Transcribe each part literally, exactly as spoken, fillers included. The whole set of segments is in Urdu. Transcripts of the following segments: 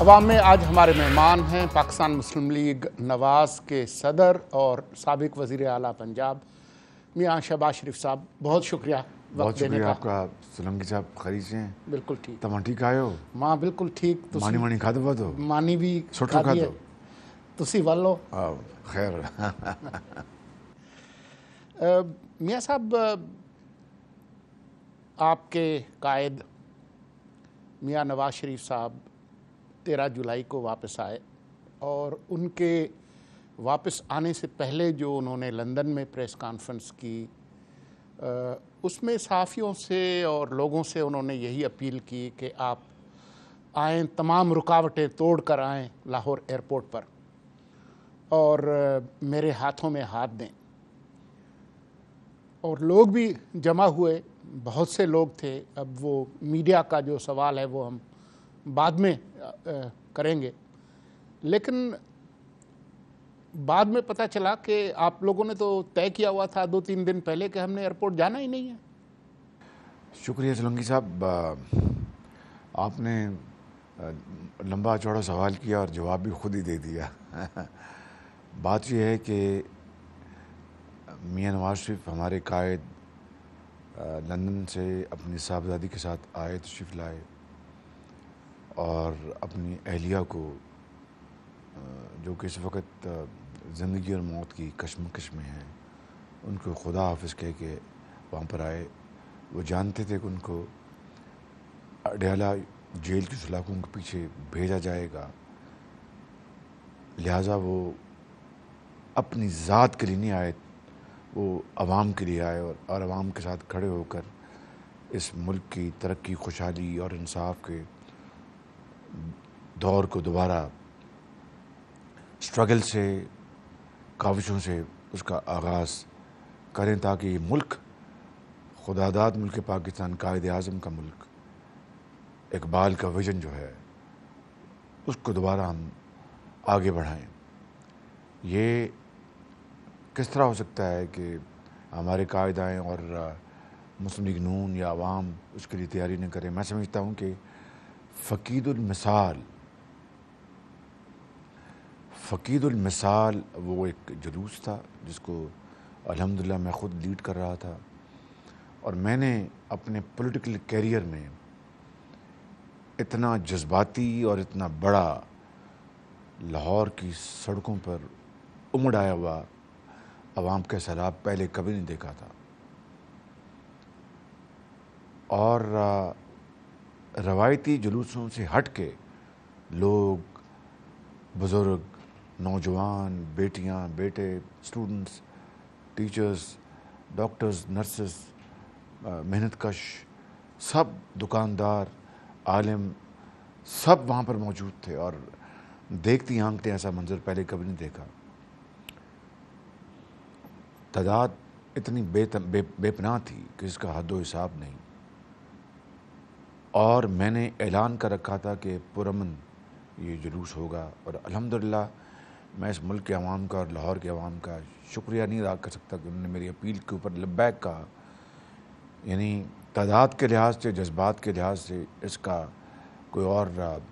عوام میں آج ہمارے مہمان ہیں پاکستان مسلم لیگ نواز کے صدر اور سابق وزیر اعلیٰ پنجاب میاں شہباز شریف صاحب. بہت شکریہ بہت شکریہ آپ کا سولنگی صاحب. خریج ہیں؟ بالکل ٹھیک. تم ٹھیک آئے ہو؟ ماں بالکل ٹھیک. مانی مانی کھا دو تو مانی بھی چھوٹو کھا دو تسی والو خیر. میاں صاحب آپ کے قائد میاں نواز شریف صاحب تیرہ جولائی کو واپس آئے اور ان کے واپس آنے سے پہلے جو انہوں نے لندن میں پریس کانفرنس کی اس میں صحافیوں سے اور لوگوں سے انہوں نے یہی اپیل کی کہ آپ آئیں، تمام رکاوٹیں توڑ کر آئیں لاہور ایئرپورٹ پر اور میرے ہاتھوں میں ہاتھ دیں. اور لوگ بھی جمع ہوئے، بہت سے لوگ تھے. اب وہ میڈیا کا جو سوال ہے وہ ہم بعد میں کریں گے، لیکن بعد میں پتہ چلا کہ آپ لوگوں نے تو طے کیا ہوا تھا دو تین دن پہلے کہ ہم نے ایئرپورٹ جانا ہی نہیں ہے. شکریہ سولنگی صاحب. آپ نے لمبا چوڑا سوال کیا اور جواب بھی خود ہی دے دیا. بات یہ ہے کہ میاں نواز شریف ہمارے قائد لندن سے اپنی صاحبزادی کے ساتھ آئے، تشریف لائے اور اپنی اہلیہ کو جو کہ اس وقت زندگی اور موت کی کشمکش میں ہیں ان کو خدا حافظ کہہ کے وہاں پر آئے. وہ جانتے تھے کہ ان کو اڈیالہ جیل کی سلاخوں کے پیچھے بھیجا جائے گا، لہٰذا وہ اپنی ذات کے لیے نہیں آئے، وہ عوام کے لیے آئے اور اور عوام کے ساتھ کھڑے ہو کر اس ملک کی ترقی، خوشحالی اور انصاف کے دور کو دوبارہ اسٹرگل سے، کاوشوں سے اس کا آغاز کریں تاکہ یہ ملک خدا داد ملک پاکستان، قائد اعظم کا ملک، اقبال کا ویژن جو ہے اس کو دوبارہ ہم آگے بڑھائیں. یہ کس طرح ہو سکتا ہے کہ ہمارے قائد آئیں اور مسلم لیگ نون یا عوام اس کے لیے تیاری نہ کریں؟ میں سمجھتا ہوں کہ فقید المثال فقید المثال وہ ایک جلوس تھا جس کو الحمدللہ میں خود لیڈ کر رہا تھا، اور میں نے اپنے پولیٹیکل کیریئر میں اتنا جذباتی اور اتنا بڑا لاہور کی سڑکوں پر امڑ آیا ہوا عوام کا سیلاب پہلے کبھی نہیں دیکھا تھا. اور روایتی جلوسوں سے ہٹ کے لوگ، بزرگ، نوجوان، بیٹیاں، بیٹے، اسٹوڈنٹس، ٹیچرز، ڈاکٹرز، نرسز، محنت کش، سب دکاندار، عالم، سب وہاں پر موجود تھے اور دیکھتی آنکھیں ایسا منظر پہلے کبھی نہیں دیکھا. تعداد اتنی بے بے, بے پناہ تھی کہ اس کا حد و حساب نہیں. اور میں نے اعلان کر رکھا تھا کہ پرامن یہ جلوس ہوگا، اور الحمدللہ میں اس ملک کے عوام کا اور لاہور کے عوام کا شکریہ نہیں ادا کر سکتا کہ انہوں نے میری اپیل کے اوپر لبیک کہا. یعنی تعداد کے لحاظ سے، جذبات کے لحاظ سے اس کا کوئی اور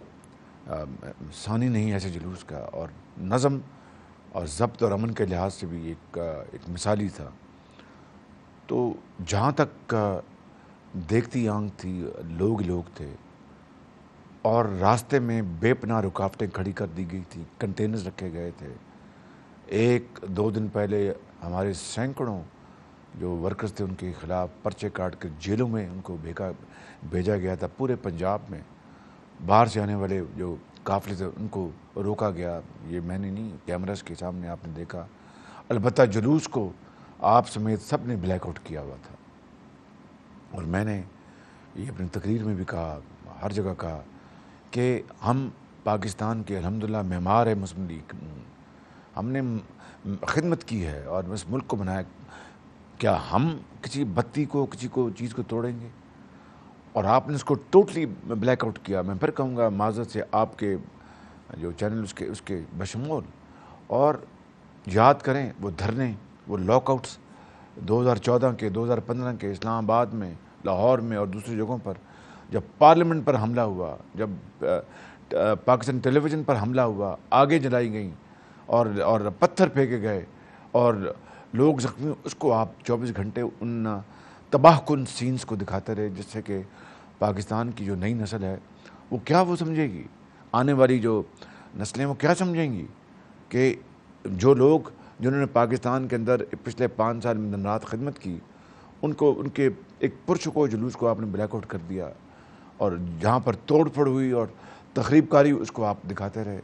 ثانی نہیں ایسے جلوس کا، اور نظم اور ضبط اور امن کے لحاظ سے بھی ایک ایک مثالی تھا. تو جہاں تک دیکھتی آنکھ تھی، لوگ لوگ تھے اور راستے میں بے پناہ رکاوٹیں کھڑی کر دی گئی تھی، کنٹینرز رکھے گئے تھے. ایک دو دن پہلے ہمارے سینکڑوں جو ورکرز تھے ان کے خلاف پرچے کاٹ کر جیلوں میں ان کو بھیجا بھیجا گیا تھا. پورے پنجاب میں باہر سے آنے والے جو قافلے تھے ان کو روکا گیا. یہ میں نے نہیں، کیمراز کے سامنے آپ نے دیکھا. البتہ جلوس کو آپ سمیت سب نے بلیک آؤٹ کیا ہوا تھا، اور میں نے یہ اپنی تقریر میں بھی کہا، ہر جگہ کہا کہ ہم پاکستان کے الحمدللہ معمار ہے مسلم لیگ، ہم نے خدمت کی ہے اور اس ملک کو بنایا. کیا ہم کسی بتی کو، کسی کو چیز کو توڑیں گے؟ اور آپ نے اس کو ٹوٹلی بلیک آؤٹ کیا. میں پھر کہوں گا معذرت سے آپ کے جو چینل اس کے اس کے بشمول، اور یاد کریں وہ دھرنے، وہ لاک آؤٹس دو ہزار چودہ کے، دو ہزار پندرہ کے اسلام آباد میں، لاہور میں اور دوسری جگہوں پر، جب پارلیمنٹ پر حملہ ہوا، جب پاکستان ٹیلی ویژن پر حملہ ہوا, آگے جلائی گئیں اور اور پتھر پھینکے گئے اور لوگ زخمی, اس کو آپ چوبیس گھنٹے ان تباہ کن سینز کو دکھاتے رہے, جس سے کہ پاکستان کی جو نئی نسل ہے وہ کیا وہ سمجھے گی, آنے والی جو نسلیں وہ کیا سمجھیں گی کہ جو لوگ جنہوں نے پاکستان کے اندر پچھلے پانچ سال میں دن رات خدمت کی, ان کو ان کے ایک پرسکو جلوس کو آپ نے بلیک آؤٹ کر دیا, اور جہاں پر توڑ پھوڑ ہوئی اور تخریب کاری اس کو آپ دکھاتے رہے,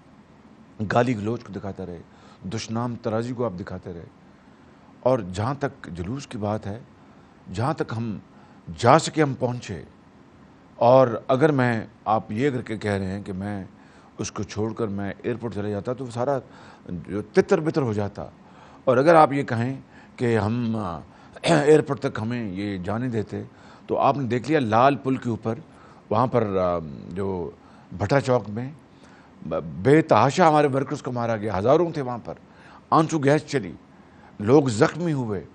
گالی گلوچ کو دکھاتے رہے, دشنام ترازی کو آپ دکھاتے رہے. اور جہاں تک جلوس کی بات ہے, جہاں تک ہم جا سکے ہم پہنچے, اور اگر میں آپ یہ کر کے کہہ رہے ہیں کہ میں اس کو چھوڑ کر میں ایئرپورٹ چلے جاتا تو وہ سارا جو تتر بتر ہو جاتا, اور اگر آپ یہ کہیں کہ ہم ایئرپورٹ تک ہمیں یہ جانے دیتے, تو آپ نے دیکھ لیا لال پل کے اوپر وہاں پر جو بھٹا چوک میں بے تحاشا ہمارے ورکرز کو مارا گیا, ہزاروں تھے وہاں پر, آنسو گیس چلی, لوگ زخمی ہوئے.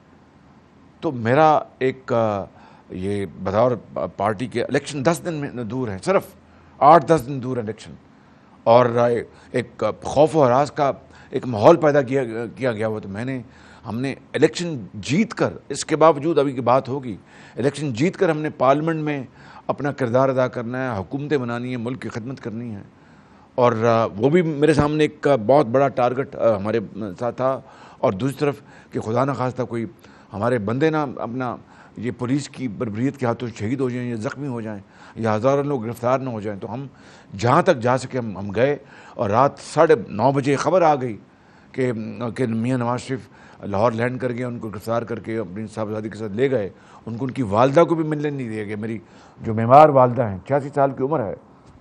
تو میرا ایک یہ بطور پارٹی کے الیکشن دس دن میں دور ہیں, صرف آٹھ دس دن دور ہے الیکشن, اور ایک خوف و ہراس کا ایک ماحول پیدا کیا کیا گیا ہوا. تو میں نے ہم نے الیکشن جیت کر, اس کے باوجود ابھی کی بات ہوگی, الیکشن جیت کر ہم نے پارلیمنٹ میں اپنا کردار ادا کرنا ہے, حکومتیں بنانی ہیں, ملک کی خدمت کرنی ہے. اور وہ بھی میرے سامنے ایک بہت بڑا ٹارگٹ ہمارے ساتھ تھا. اور دوسری طرف کہ خدا نہ خواستہ کوئی ہمارے بندے نہ اپنا یہ پولیس کی بربریت کے ہاتھوں شہید ہو جائیں یا زخمی ہو جائیں یا ہزاروں لوگ گرفتار نہ ہو جائیں. تو ہم جہاں تک جا سکے ہم ہم گئے, اور رات ساڑھے نو بجے خبر آ گئی کہ کہ میاں نواز شریف لاہور لینڈ کر گئے, ان کو گرفتار کر کے اپنی صاحبزادی کے ساتھ لے گئے. ان کو ان کی والدہ کو بھی ملنے نہیں دیا گیا. میری جو بیمار والدہ ہیں, چھیاسی سال کی عمر ہے,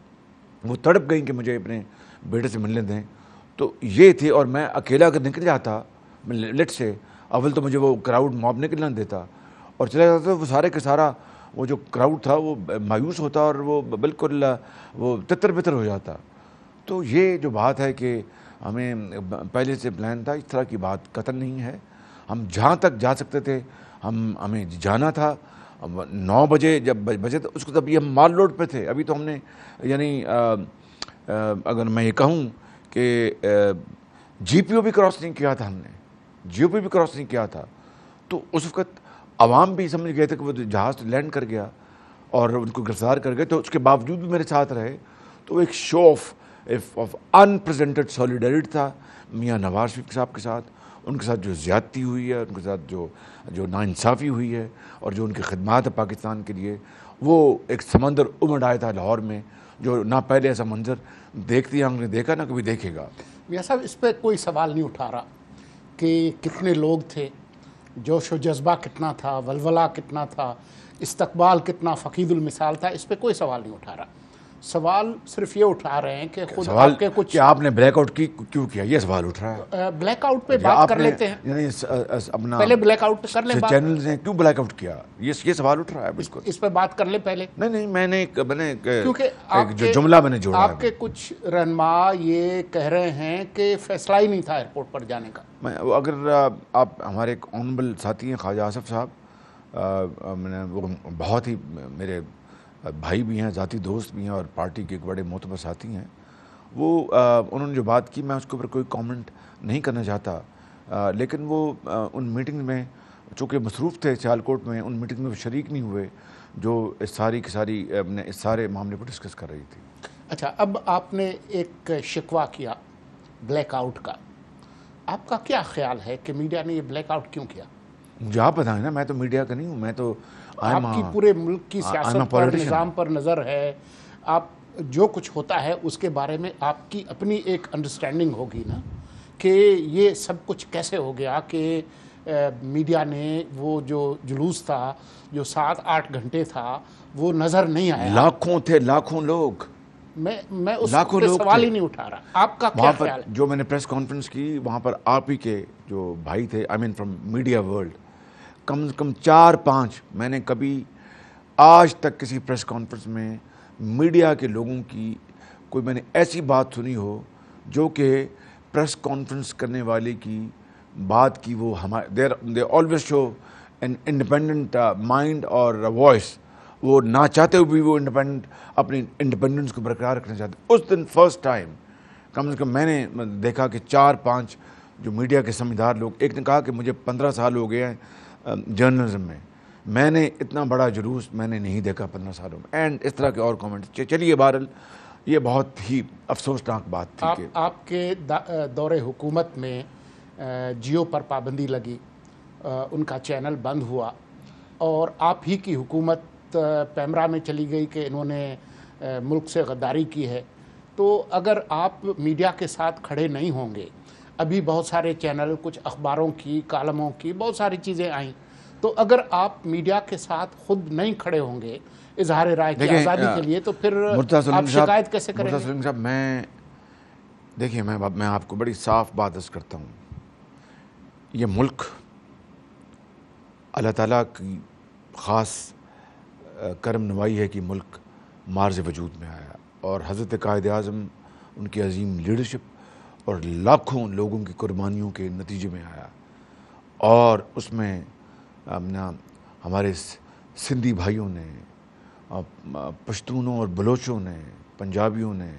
وہ تڑپ گئیں کہ مجھے اپنے بیٹے سے ملنے دیں. تو یہ تھی, اور میں اکیلا اگر نکل جاتا لٹ سے, اول تو مجھے وہ کراؤڈ موب نکلنا دیتا, اور چلا جاتا تو وہ سارے کے سارا وہ جو کراؤڈ تھا وہ مایوس ہوتا اور وہ بالکل وہ تتر بتر ہو جاتا. تو یہ جو بات ہے کہ ہمیں پہلے سے پلان تھا, اس طرح کی بات قطعاً نہیں ہے. ہم جہاں تک جا سکتے تھے ہم ہمیں جانا تھا. نو بجے جب بجے تو اس کو تب یہ ہم مال روڈ پہ تھے. ابھی تو ہم نے یعنی اگر میں یہ کہوں کہ جی پی او بھی کراس نہیں کیا تھا, ہم نے جی او پی بھی کراس نہیں کیا تھا. تو اس وقت عوام بھی سمجھ گئے تھے کہ وہ جہاز لینڈ کر گیا اور ان کو گرفتار کر گئے. تو اس کے باوجود بھی میرے ساتھ رہے. تو ایک شو آف آف انپریزنٹڈ سولیڈیرٹی تھا میاں نواز شریف صاحب کے ساتھ. ان کے ساتھ جو زیادتی ہوئی ہے, ان کے ساتھ جو جو ناانصافی ہوئی ہے, اور جو ان کی خدمات ہے پاکستان کے لیے, وہ ایک سمندر امڑ آیا تھا لاہور میں, جو نہ پہلے ایسا منظر دیکھتی ہم نے دیکھا نہ کبھی دیکھے گا. میاں صاحب, اس پہ کوئی سوال نہیں اٹھا رہا کہ کتنے لوگ تھے, جوش و جذبہ کتنا تھا, ولولہ کتنا تھا, استقبال کتنا فقید المثال تھا, اس پہ کوئی سوال نہیں اٹھا رہا. سوال صرف یہ اٹھا رہے ہیں کہ خود سوال آپ کے کچھ کہ آپ نے بلیک آؤٹ کی کیوں کیا, یہ سوال اٹھ رہا ہے. بلیک آؤٹ پہ بات کر لیتے ہیں, یعنی اپنا پہلے بلیک آؤٹ پہ کر لیں بات. چینلز نے کیوں بلیک آؤٹ کیا, یہ یہ سوال اٹھ رہا ہے. بالکل اس پہ بات کر لیں پہلے. نہیں نہیں میں نے میں نے کیونکہ جو جملہ میں نے جوڑا, آپ کے کچھ رہنما یہ کہہ رہے ہیں کہ فیصلہ ہی نہیں تھا ایئرپورٹ پر جانے کا. میں اگر آپ ہمارے ایک آنریبل ساتھی ہیں خواجہ آصف صاحب, میں نے وہ بہت ہی میرے بھائی بھی ہیں, ذاتی دوست بھی ہیں, اور پارٹی کے ایک بڑے معتبر ساتھی ہیں. وہ انہوں نے جو بات کی میں اس کے اوپر کوئی کامنٹ نہیں کرنا چاہتا, لیکن وہ ان میٹنگ میں چونکہ مصروف تھے سیالکوٹ میں, ان میٹنگ میں وہ شریک نہیں ہوئے جو اس ساری کی ساری اس سارے معاملے کو ڈسکس کر رہی تھی. اچھا, اب آپ نے ایک شکوہ کیا بلیک آؤٹ کا, آپ کا کیا خیال ہے کہ میڈیا نے یہ بلیک آؤٹ کیوں کیا؟ مجھے آپ بتائیں نا, میں تو میڈیا کا نہیں ہوں, میں تو آپ کی پورے ملک کی سیاست پر, نظام پر نظر ہے, آپ جو کچھ ہوتا ہے اس کے بارے میں آپ کی اپنی ایک انڈرسٹینڈنگ ہوگی نا کہ یہ سب کچھ کیسے ہو گیا کہ میڈیا نے وہ جو جلوس تھا جو سات آٹھ گھنٹے تھا وہ نظر نہیں آیا. لاکھوں تھے, لاکھوں لوگ. میں میں اس پہ سوال ہی نہیں اٹھا رہا, آپ کا کیا خیال ہے؟ جو میں نے پریس کانفرنس کی وہاں پر آپ ہی کے جو بھائی تھے, I mean from media world, کم از کم چار پانچ, میں نے کبھی آج تک کسی پریس کانفرنس میں میڈیا کے لوگوں کی کوئی میں نے ایسی بات سنی ہو جو کہ پریس کانفرنس کرنے والے کی بات کی وہ ہمارے they they always show an independent mind اور وائس, وہ نہ چاہتے ہوئے بھی وہ انڈیپینڈنٹ اپنی انڈیپینڈنس کو برقرار رکھنا چاہتے. اس دن فرسٹ ٹائم کم از کم میں نے دیکھا کہ چار پانچ جو میڈیا کے سمجھدار لوگ، ایک نے کہا کہ مجھے پندرہ سال ہو گئے ہیں جرنلزم میں، میں نے اتنا بڑا جلوس میں نے نہیں دیکھا پندرہ سالوں میں، اینڈ اس طرح کے اور کامنٹس. چلیے بہرحال یہ بہت ہی افسوسناک بات تھی کہ آپ کے دور حکومت میں جیو پر پابندی لگی، ان کا چینل بند ہوا، اور آپ ہی کی حکومت پیمرا میں چلی گئی کہ انہوں نے ملک سے غداری کی ہے. تو اگر آپ میڈیا کے ساتھ کھڑے نہیں ہوں گے، ابھی بہت سارے چینل، کچھ اخباروں کی کالموں کی بہت ساری چیزیں آئیں، تو اگر آپ میڈیا کے ساتھ خود نہیں کھڑے ہوں گے اظہار رائے کی آزادی کے لیے، تو پھر آپ شکایت کیسے کریں گے؟ مرتضی سولنگی صاحب، میں دیکھیے میں میں آپ کو بڑی صاف بات عرض کرتا ہوں. یہ ملک اللہ تعالیٰ کی خاص کرم نوائی ہے کہ ملک مارز وجود میں آیا، اور حضرت قائد اعظم ان کی عظیم لیڈرشپ اور لاکھوں لوگوں کی قربانیوں کے نتیجے میں آیا. اور اس میں ہمارے سندھی بھائیوں نے، پشتونوں اور بلوچوں نے، پنجابیوں نے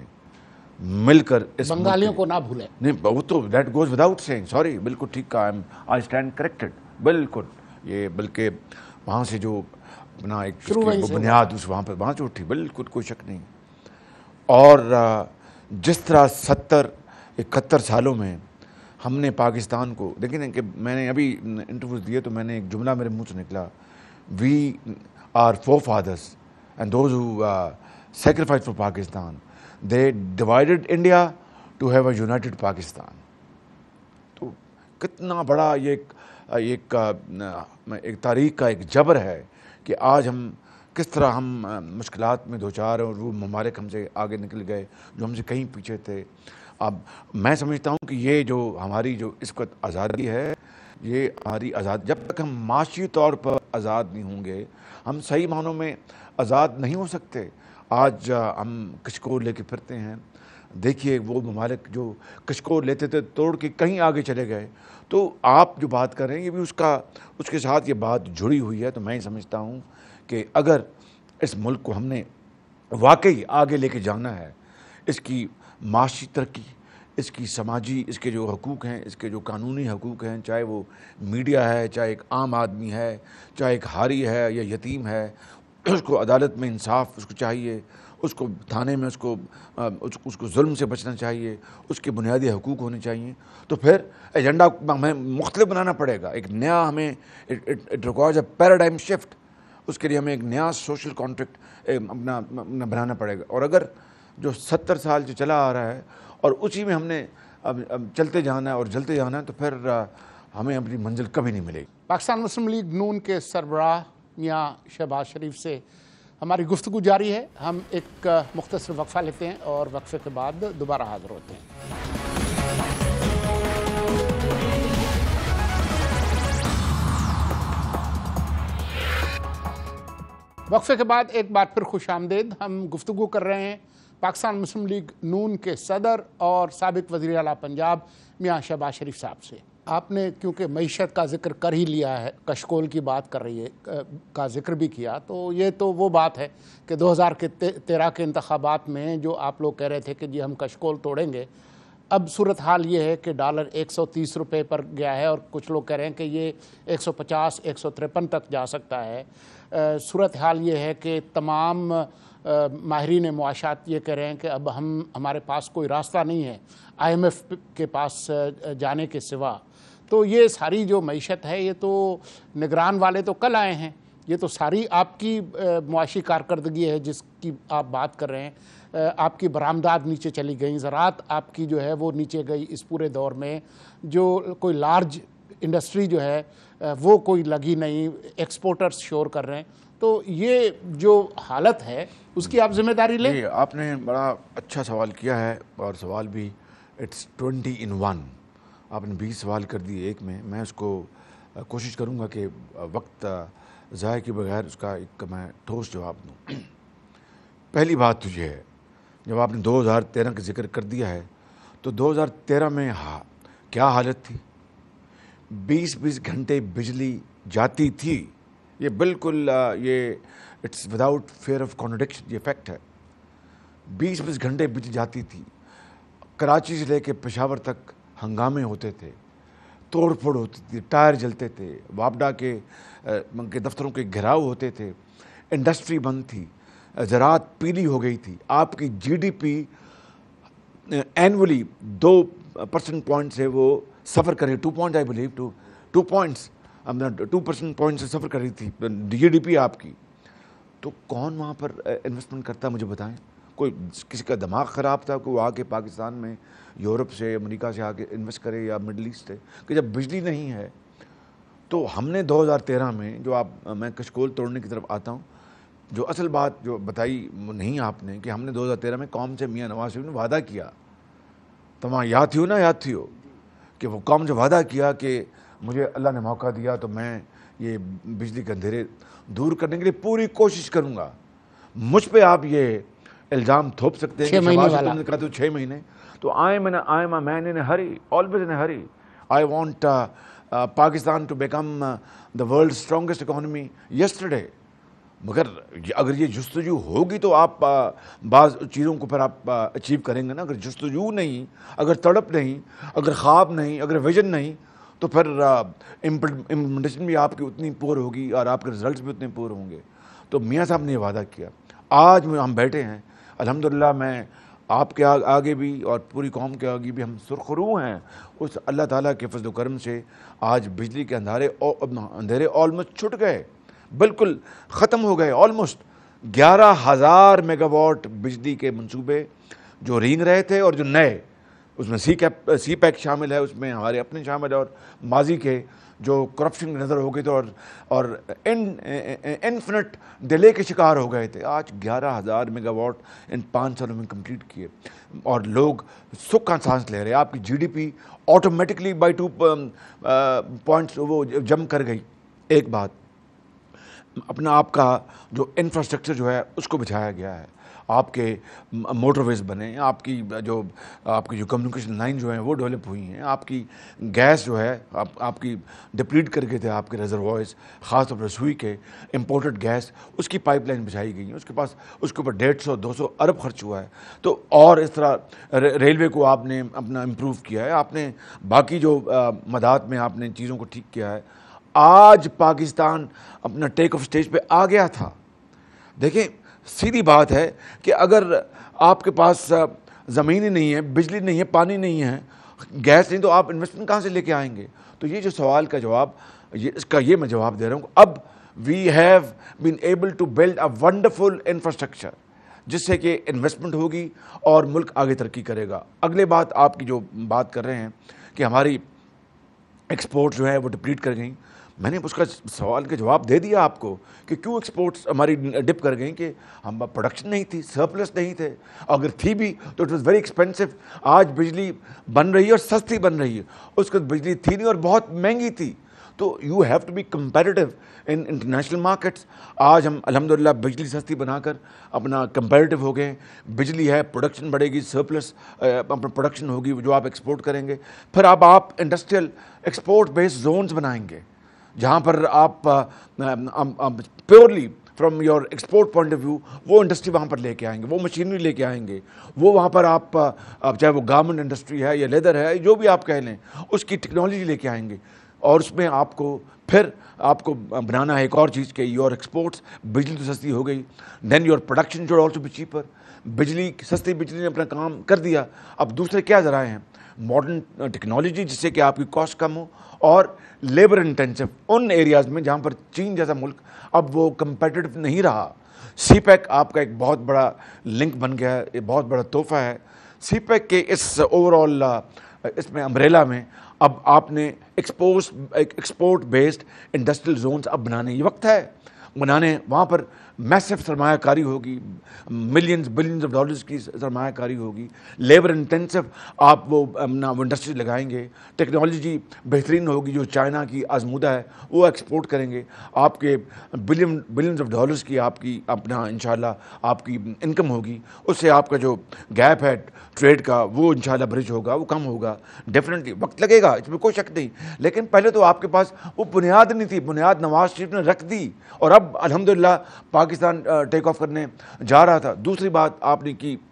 مل کر اس بنگالیوں کو نہ بھولیں. نہیں، وہ تو that goes without saying, sorry, بالکل ٹھیک کہا، آئی اسٹینڈ کریکٹڈ، بالکل. یہ بلکہ وہاں سے جو اپنا ایک بنیاد اس وہاں پہ وہاں سے اٹھی، بالکل کوئی شک نہیں. اور جس طرح ستر اکہتر سالوں میں ہم نے پاکستان کو، دیکھیں کہ میں نے ابھی انٹرویوز دیے تو میں نے ایک جملہ میرے منہ سے نکلا، we are forefathers and those who sacrifice for Pakistan, they divided India to have a united Pakistan. تو کتنا بڑا یہ ایک ایک تاریخ کا ایک جبر ہے کہ آج ہم کس طرح ہم مشکلات میں دوچار ہیں، اور وہ ممالک ہم سے آگے نکل گئے جو ہم سے کہیں پیچھے تھے. اب میں سمجھتا ہوں کہ یہ جو ہماری جو اس وقت آزادی ہے، یہ ہماری آزاد، جب تک ہم معاشی طور پر آزاد نہیں ہوں گے، ہم صحیح معنوں میں آزاد نہیں ہو سکتے. آج ہم کشکول لے کے پھرتے ہیں، دیکھیے وہ ممالک جو کشکول لیتے تھے توڑ کے کہیں آگے چلے گئے. تو آپ جو بات کر رہے ہیں یہ بھی اس کا اس کے ساتھ یہ بات جڑی ہوئی ہے. تو میں سمجھتا ہوں کہ اگر اس ملک کو ہم نے واقعی آگے لے کے جانا ہے، اس کی معاشی ترقی، اس کی سماجی، اس کے جو حقوق ہیں، اس کے جو قانونی حقوق ہیں، چاہے وہ میڈیا ہے، چاہے ایک عام آدمی ہے، چاہے ایک حاری ہے یا یتیم ہے، اس کو عدالت میں انصاف اس کو چاہیے، اس کو تھانے میں اس کو اس کو ظلم سے بچنا چاہیے، اس کے بنیادی حقوق ہونے چاہیے. تو پھر ایجنڈا ہمیں مختلف بنانا پڑے گا. ایک نیا ہمیں it requires a paradigm shift. اس کے لیے ہمیں ایک نیا سوشل کانٹریکٹ اپنا بنانا پڑے گا. اور اگر جو ستر سال سے چلا آ رہا ہے اور اسی میں ہم نے اب چلتے جانا ہے اور جلتے جانا ہے، تو پھر ہمیں اپنی منزل کبھی نہیں ملے گی. پاکستان مسلم لیگ نون کے سربراہ میاں شہباز شریف سے ہماری گفتگو جاری ہے. ہم ایک مختصر وقفہ لیتے ہیں اور وقفے کے بعد دوبارہ حاضر ہوتے ہیں. وقفے کے بعد ایک بار پھر خوش آمدید. ہم گفتگو کر رہے ہیں پاکستان مسلم لیگ نون کے صدر اور سابق وزیر اعلیٰ پنجاب میاں شہباز شریف صاحب سے. آپ نے کیونکہ معیشت کا ذکر کر ہی لیا ہے، کشکول کی بات کر رہی ہے کا ذکر بھی کیا، تو یہ تو وہ بات ہے کہ دو ہزار کے تیرہ کے انتخابات میں جو آپ لوگ کہہ رہے تھے کہ جی ہم کشکول توڑیں گے، اب صورتحال یہ ہے کہ ڈالر ایک سو تیس روپے پر گیا ہے، اور کچھ لوگ کہہ رہے ہیں کہ یہ ایک سو پچاس ایک سو تریپن تک جا سکتا ہے. صورتحال یہ ہے کہ تمام ماہرین معاشات یہ کہہ رہے ہیں کہ اب ہم ہمارے پاس کوئی راستہ نہیں ہے آئی ایم ایف کے پاس جانے کے سوا. تو یہ ساری جو معیشت ہے، یہ تو نگران والے تو کل آئے ہیں، یہ تو ساری آپ کی معاشی کارکردگی ہے جس کی آپ بات کر رہے ہیں. آپ کی برآمدات نیچے چلی گئیں، زراعت آپ کی جو ہے وہ نیچے گئی. اس پورے دور میں جو کوئی لارج انڈسٹری جو ہے وہ کوئی لگی نہیں، ایکسپورٹرز شور کر رہے ہیں. تو یہ جو حالت ہے اس کی آپ ذمہ داری لیں. آپ نے بڑا اچھا سوال کیا ہے، اور سوال بھی اٹس ٹوینٹی ان ون. آپ نے بیس سوال کر دیے ایک میں. میں اس کو کوشش کروں گا کہ وقت ضائع کے بغیر اس کا ایک میں ٹھوس جواب دوں. پہلی بات تو یہ ہے، جب آپ نے دو ہزار تیرہ کا ذکر کر دیا ہے، تو دو ہزار تیرہ میں ہاں کیا حالت تھی؟ بیس بیس گھنٹے بجلی جاتی تھی یہ بالکل یہ it's without fear of contradiction یہ فیکٹ ہے. بیس بیس گھنٹے بجلی جاتی تھی, کراچی سے لے کے پشاور تک ہنگامے ہوتے تھے, توڑ پھوڑ ہوتی تھی, ٹائر جلتے تھے, وابڈا کے دفتروں کے گھراؤ ہوتے تھے, انڈسٹری بند تھی, زراعت پیلی ہو گئی تھی. آپ کی جی ڈی پی اینولی دو پرسنٹ پوائنٹ سے وہ سفر کر رہی, two point I believe two two points two percent point سے سفر کر رہی تھی جی ڈی پی آپ کی. تو کون وہاں پر انویسٹمنٹ کرتا مجھے بتائیں؟ کوئی کسی کا دماغ خراب تھا کہ وہ آ کے پاکستان میں یورپ سے امریکہ سے آ کے انویسٹ کرے یا مڈل ایسٹ سے؟ کہ جب بجلی نہیں ہے تو ہم نے دو ہزار تیرہ میں جو آپ میں کشکول توڑنے کی طرف آتا ہوں, جو اصل بات جو بتائی نہیں آپ نے کہ ہم نے دو ہزار تیرہ میں قوم سے میاں نواز شریف نے وعدہ کیا, تو وہاں یاد تھی ہو نا یاد تھی ہو کہ وہ قوم سے وعدہ کیا کہ مجھے اللہ نے موقع دیا تو میں یہ بجلی کے اندھیرے دور کرنے کے لیے پوری کوشش کروں گا. مجھ پہ آپ یہ الزام تھوپ سکتے ہیں کہ شہباز شریف نے کہا تو چھ مہینے, تو I am I am a man in a hurry, always in a hurry. I want Pakistan to become the world strongest economy yesterday. مگر اگر یہ جستجو ہوگی تو آپ بعض چیزوں کو پھر آپ اچیو کریں گے نا. اگر جستجو نہیں, اگر تڑپ نہیں, اگر خواب نہیں, اگر ویژن نہیں, تو پھر امپلیمنٹیشن بھی آپ کی اتنی پور ہوگی اور آپ کے رزلٹس بھی اتنے پور ہوں گے. تو میاں صاحب نے یہ وعدہ کیا. آج ہم بیٹھے ہیں الحمدللہ, میں آپ کے آگے بھی اور پوری قوم کے آگے بھی ہم سرخرو ہیں اس اللہ تعالیٰ کے فضل و کرم سے. آج بجلی کے اندھارے اندھیرے آلموسٹ چھٹ گئے, بالکل ختم ہو گئے. آلموسٹ گیارہ ہزار میگا واٹ بجلی کے منصوبے جو رینگ رہے تھے اور جو نئے, اس میں سی کیپ سی پیک شامل ہے, اس میں ہمارے اپنے شامل ہے, اور ماضی کے جو کرپشن نظر ہو گئے تھے اور اور انفینٹ ڈیلے کے شکار ہو گئے تھے, آج گیارہ ہزار میگا واٹ ان پانچ سالوں میں کمپلیٹ کیے اور لوگ سکھ کا سانس لے رہے. آپ کی G D P automatically by two points وہ جم کر گئی. ایک بات, اپنا آپ کا جو انفراسٹرکچر جو ہے اس کو بچھایا گیا ہے, آپ کے موٹر ویز بنے, آپ کی جو آپ کی جو کمیونیکیشن لائن جو ہیں وہ ڈیولپ ہوئی ہیں, آپ کی گیس جو ہے آپ آپ کی ڈپلیٹ کر گئے تھے آپ کے ریزروائرز, خاص طور پر رسوئی کے امپورٹڈ گیس, اس کی پائپ لائن بچھائی گئی ہیں, اس کے پاس اس کے اوپر ڈیڑھ سو دو سو ارب خرچ ہوا ہے. تو اور اس طرح ریلوے کو آپ نے اپنا امپروو کیا ہے, آپ نے باقی جو مدات میں آپ نے چیزوں کو ٹھیک کیا ہے. آج پاکستان اپنا ٹیک آف اسٹیج پہ آ گیا تھا. دیکھیں سیدھی بات ہے کہ اگر آپ کے پاس زمین ہی نہیں ہے, بجلی نہیں ہے, پانی نہیں ہے, گیس نہیں, تو آپ انویسٹمنٹ کہاں سے لے کے آئیں گے؟ تو یہ جو سوال کا جواب یہ اس کا یہ میں جواب دے رہا ہوں. اب we have been able to build a wonderful infrastructure جس سے کہ انویسٹمنٹ ہوگی اور ملک آگے ترقی کرے گا. اگلے بات آپ کی جو بات کر رہے ہیں کہ ہماری ایکسپورٹ جو ہے وہ ڈپلیٹ کر گئیں, میں نے اس کا سوال کا جواب دے دیا آپ کو کہ کیوں ایکسپورٹس ہماری ڈپ کر گئیں, کہ ہم پروڈکشن نہیں تھی, سرپلس نہیں تھے, اگر تھی بھی تو اٹ واز ویری ایکسپینسو. آج بجلی بن رہی ہے اور سستی بن رہی ہے, اس وقت بجلی تھی نہیں اور بہت مہنگی تھی. تو you have to be competitive in international markets. آج ہم الحمدللہ بجلی سستی بنا کر اپنا کمپیٹیٹیو ہو گئے. بجلی ہے, پروڈکشن بڑھے گی, سرپلس اپنا پروڈکشن ہوگی جو آپ ایکسپورٹ کریں گے. پھر اب آپ انڈسٹریل ایکسپورٹ بیسڈ زونز بنائیں گے جہاں پر آپ purely from your export point of view وہ انڈسٹری وہاں پر لے کے آئیں گے, وہ مشینری لے کے آئیں گے, وہ وہاں پر آپ چاہے وہ گارمنٹ انڈسٹری ہے یا لیدر ہے, جو بھی آپ کہہ لیں, اس کی ٹیکنالوجی لے کے آئیں گے. اور اس میں آپ کو پھر آپ کو بنانا ہے ایک اور چیز کہ یور ایکسپورٹس, بجلی تو سستی ہو گئی, then your production should also be cheaper. بجلی سستی بجلی نے اپنا کام کر دیا. اب دوسرے کیا ذرائع ہیں؟ ماڈرن ٹیکنالوجی جس سے کہ آپ کی کاسٹ کم ہو, اور لیبر انٹینسو ان ایریاز میں جہاں پر چین جیسا ملک اب وہ کمپیٹیٹو نہیں رہا. سی پیک آپ کا ایک بہت بڑا لنک بن گیا ہے, یہ بہت بڑا تحفہ ہے. سی پیک کے اس اوور آل اس میں امبریلا میں اب آپ نے expose export based industrial zones اب بنانے, یہ وقت ہے بنانے. وہاں پر میسو سرمایہ کاری ہوگی, ملینز بلینز آف ڈالرز کی سرمایہ کاری ہوگی, لیبر انٹینسو آپ وہ اپنا وہ انڈسٹری لگائیں گے, ٹیکنالوجی بہترین ہوگی جو چائنا کی آزمودہ ہے وہ ایکسپورٹ کریں گے, آپ کے بلین بلینز آف ڈالرز کی آپ کی اپنا انشاءاللہ آپ کی انکم ہوگی, اس سے آپ کا جو گیپ ہے ٹریڈ کا وہ انشاءاللہ برج ہوگا, وہ کم ہوگا. ڈیفینیٹلی وقت لگے گا, اس میں کوئی شک نہیں, لیکن پہلے تو آپ کے پاس وہ بنیاد نہیں تھی, بنیاد نواز شریف نے رکھ دی اور اب الحمدللہ پاکستان ٹیک آف کرنے جا رہا تھا. دوسری بات آپ نے کی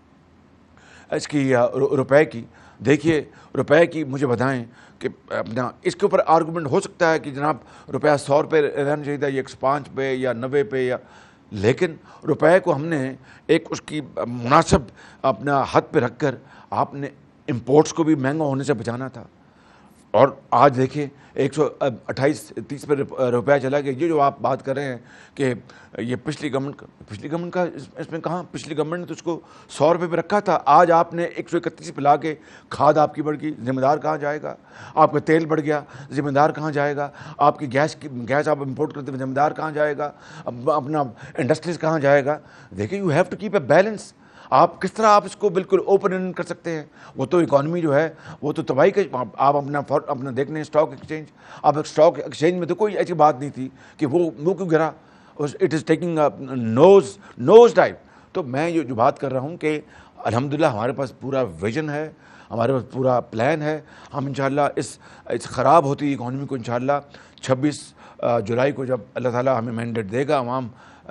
اس کی روپے کی, دیکھیے روپے کی مجھے بتائیں کہ اپنا اس کے اوپر آرگومنٹ ہو سکتا ہے کہ جناب روپیہ سو روپے رہنا چاہیے تھا یا ایک سو پانچ پہ یا نوے پہ, یا لیکن روپے کو ہم نے ایک اس کی مناسب اپنا حد پہ رکھ کر آپ نے امپورٹس کو بھی مہنگا ہونے سے بچانا تھا. اور آج دیکھیں ایک سو اٹھائیس تیس پہ روپیہ چلا گیا. یہ جو آپ بات کر رہے ہیں کہ یہ پچھلی گورنمنٹ کا پچھلی گورنمنٹ کا اس میں کہاں, پچھلی گورنمنٹ نے تو اس کو سو روپے پہ رکھا تھا, آج آپ نے ایک سو اکتیس پہ لا کے کھاد آپ کی بڑھ گئی, ذمہ دار کہاں جائے گا؟ آپ کا تیل بڑھ گیا, ذمہ دار کہاں جائے گا؟ آپ کی گیس کی گیس آپ امپورٹ کرتے ہیں, ذمہ دار کہاں جائے گا؟ اپنا انڈسٹریز کہاں جائے گا؟ دیکھیں you have to keep a balance. آپ کس طرح آپ اس کو بالکل اوپن اینڈ کر سکتے ہیں؟ وہ تو اکانومی جو ہے وہ تو تباہی کا, آپ اپنا اپنا دیکھ لیں اسٹاک ایکسچینج, آپ اسٹاک ایکسچینج میں تو کوئی ایسی بات نہیں تھی کہ وہ منہ کیوں گرا, it is taking nose nose type. تو میں یہ جو بات کر رہا ہوں کہ الحمدللہ ہمارے پاس پورا ویژن ہے, ہمارے پاس پورا پلان ہے. ہم انشاءاللہ اس اس خراب ہوتی اکانومی کو انشاءاللہ چھبیس جولائی کو جب اللہ تعالیٰ ہمیں مینڈیٹ دے گا عوام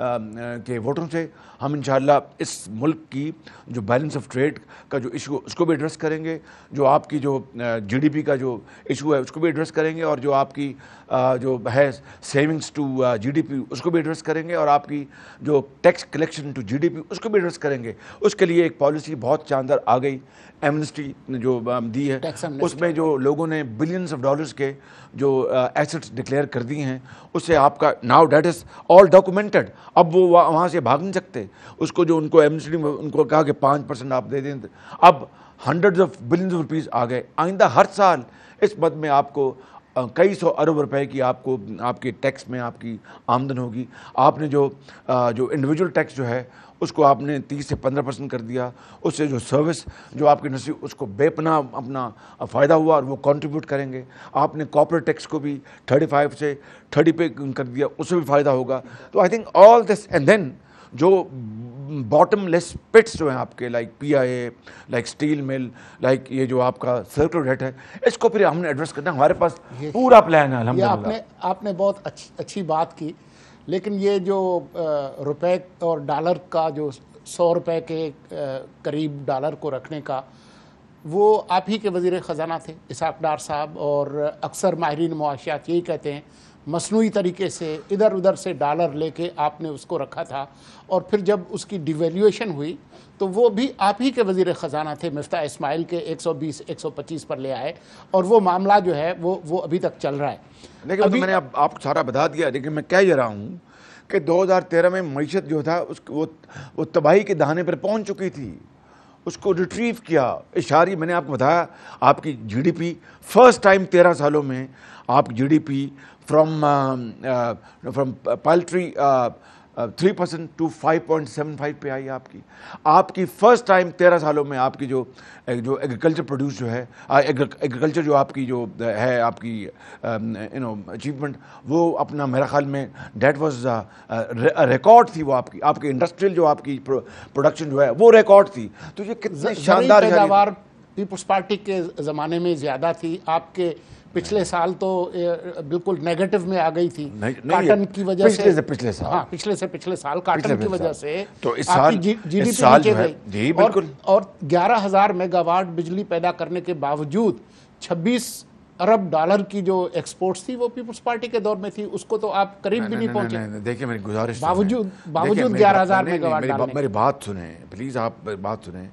کے ووٹوں سے, ہم انشاءاللہ اس ملک کی جو بیلنس آف ٹریڈ کا جو ایشو اس کو بھی ایڈریس کریں گے, جو آپ کی جو جی ڈی پی کا جو ایشو ہے اس کو بھی ایڈریس کریں گے, اور جو آپ کی جو ہے savings to G D P اس کو بھی ایڈریس کریں گے, اور آپ کی جو tax collection to G D P اس کو بھی ایڈریس کریں گے. اس کے لیے ایک پالیسی بہت شاندار آ گئی, ایمنسٹی جو دی ہے, اس میں جو لوگوں نے بلینس آف ڈالرز کے جو ایسٹس ڈکلیئر کر دیے ہیں, اس سے آپ کا now that is all documented. اب وہ وہاں سے بھاگ نہیں سکتے. اس کو جو ان کو ایمنسٹی میں ان کو کہا کہ پانچ پرسینٹ آپ دے دیں, اب hundred of billions of rupees آ گئے. آئندہ ہر سال اس مد میں آپ کو کئی سو ارب روپے کی آپ کو آپ کے ٹیکس میں آپ کی آمدن ہوگی. آپ نے جو جو انڈیویجول ٹیکس جو ہے اس کو آپ نے تیس سے پندرہ پرسینٹ کر دیا, اس سے جو سروس جو آپ کی انڈسٹری اس کو بے پناہ اپنا فائدہ ہوا اور وہ کنٹریبیوٹ کریں گے. آپ نے کارپوریٹ ٹیکس کو بھی تھرٹی فائیو سے تھرٹی پہ کر دیا, اس سے بھی فائدہ ہوگا. تو I think all this and then جو باٹم لیس پٹس جو ہیں آپ کے like P I A, like steel mill, like یہ جو آپ کا سرکل ریٹ ہے, اس کو پھر ہم نے ایڈریس کرنا ہے. ہمارے پاس پورا پلان ہے الحمدللہ. آپ نے آپ نے بہت اچھی بات کی, لیکن یہ جو روپے اور ڈالر کا جو سو روپے کے قریب ڈالر کو رکھنے کا, وہ آپ ہی کے وزیر خزانہ تھے اسحاق ڈار صاحب, اور اکثر ماہرین معاشیات یہی کہتے ہیں مصنوعی طریقے سے ادھر ادھر سے ڈالر لے کے آپ نے اس کو رکھا تھا, اور پھر جب اس کی ڈیویلیویشن ہوئی تو وہ بھی آپ ہی کے وزیر خزانہ تھے مفتاح اسماعیل کے ایک سو بیس ایک سو پچیس پر لے آئے, اور وہ معاملہ جو ہے وہ وہ ابھی تک چل رہا ہے. لیکن میں نے اب آپ سارا بتا دیا, لیکن میں کہہ یہ رہا ہوں کہ دو ہزار تیرہ میں معیشت جو تھا اس وہ وہ تباہی کے دہانے پر پہنچ چکی تھی, اس کو ریٹریو کیا. اشاری میں نے آپ کو بتایا, آپ کی G D P first time تیرہ سالوں میں آپ کی G D P from from paltry three percent to five point seven five پہ آئی آپ کی. آپ کی فرسٹ ٹائم تیرہ سالوں میں آپ کی جو جو ایگریکلچر پروڈیوس جو ہے, ایگریکلچر جو آپ کی جو ہے آپ کی یو نو اچیومنٹ, وہ اپنا میرا خیال میں دیٹ واز ریکارڈ تھی. وہ آپ کی آپ کی انڈسٹریل جو آپ کی پروڈکشن جو ہے وہ ریکارڈ تھی. تو یہ کتنے شاندار پیداوار پیپلز پارٹی کے زمانے میں زیادہ تھی. آپ کے پچھلے سال تو بالکل نیگیٹو میں آ گئی تھی کاٹن کی وجہ سے. پچھلے سال ہاں پچھلے سے پچھلے سال کاٹن کی وجہ سے تو اس سال جی ڈی پی نیچے گئی, اور گیارہ ہزار میگا واٹ بجلی پیدا کرنے کے باوجود چھبیس ارب ڈالر کی جو ایکسپورٹس تھی وہ پیپلز پارٹی کے دور میں تھی. اس کو تو آپ قریب بھی نہیں پہنچے. دیکھیں میری گزارش باوجود باوجود گیارہ ہزار میگا واٹ. میری بات سنیں پلیز, آپ بات سنیں.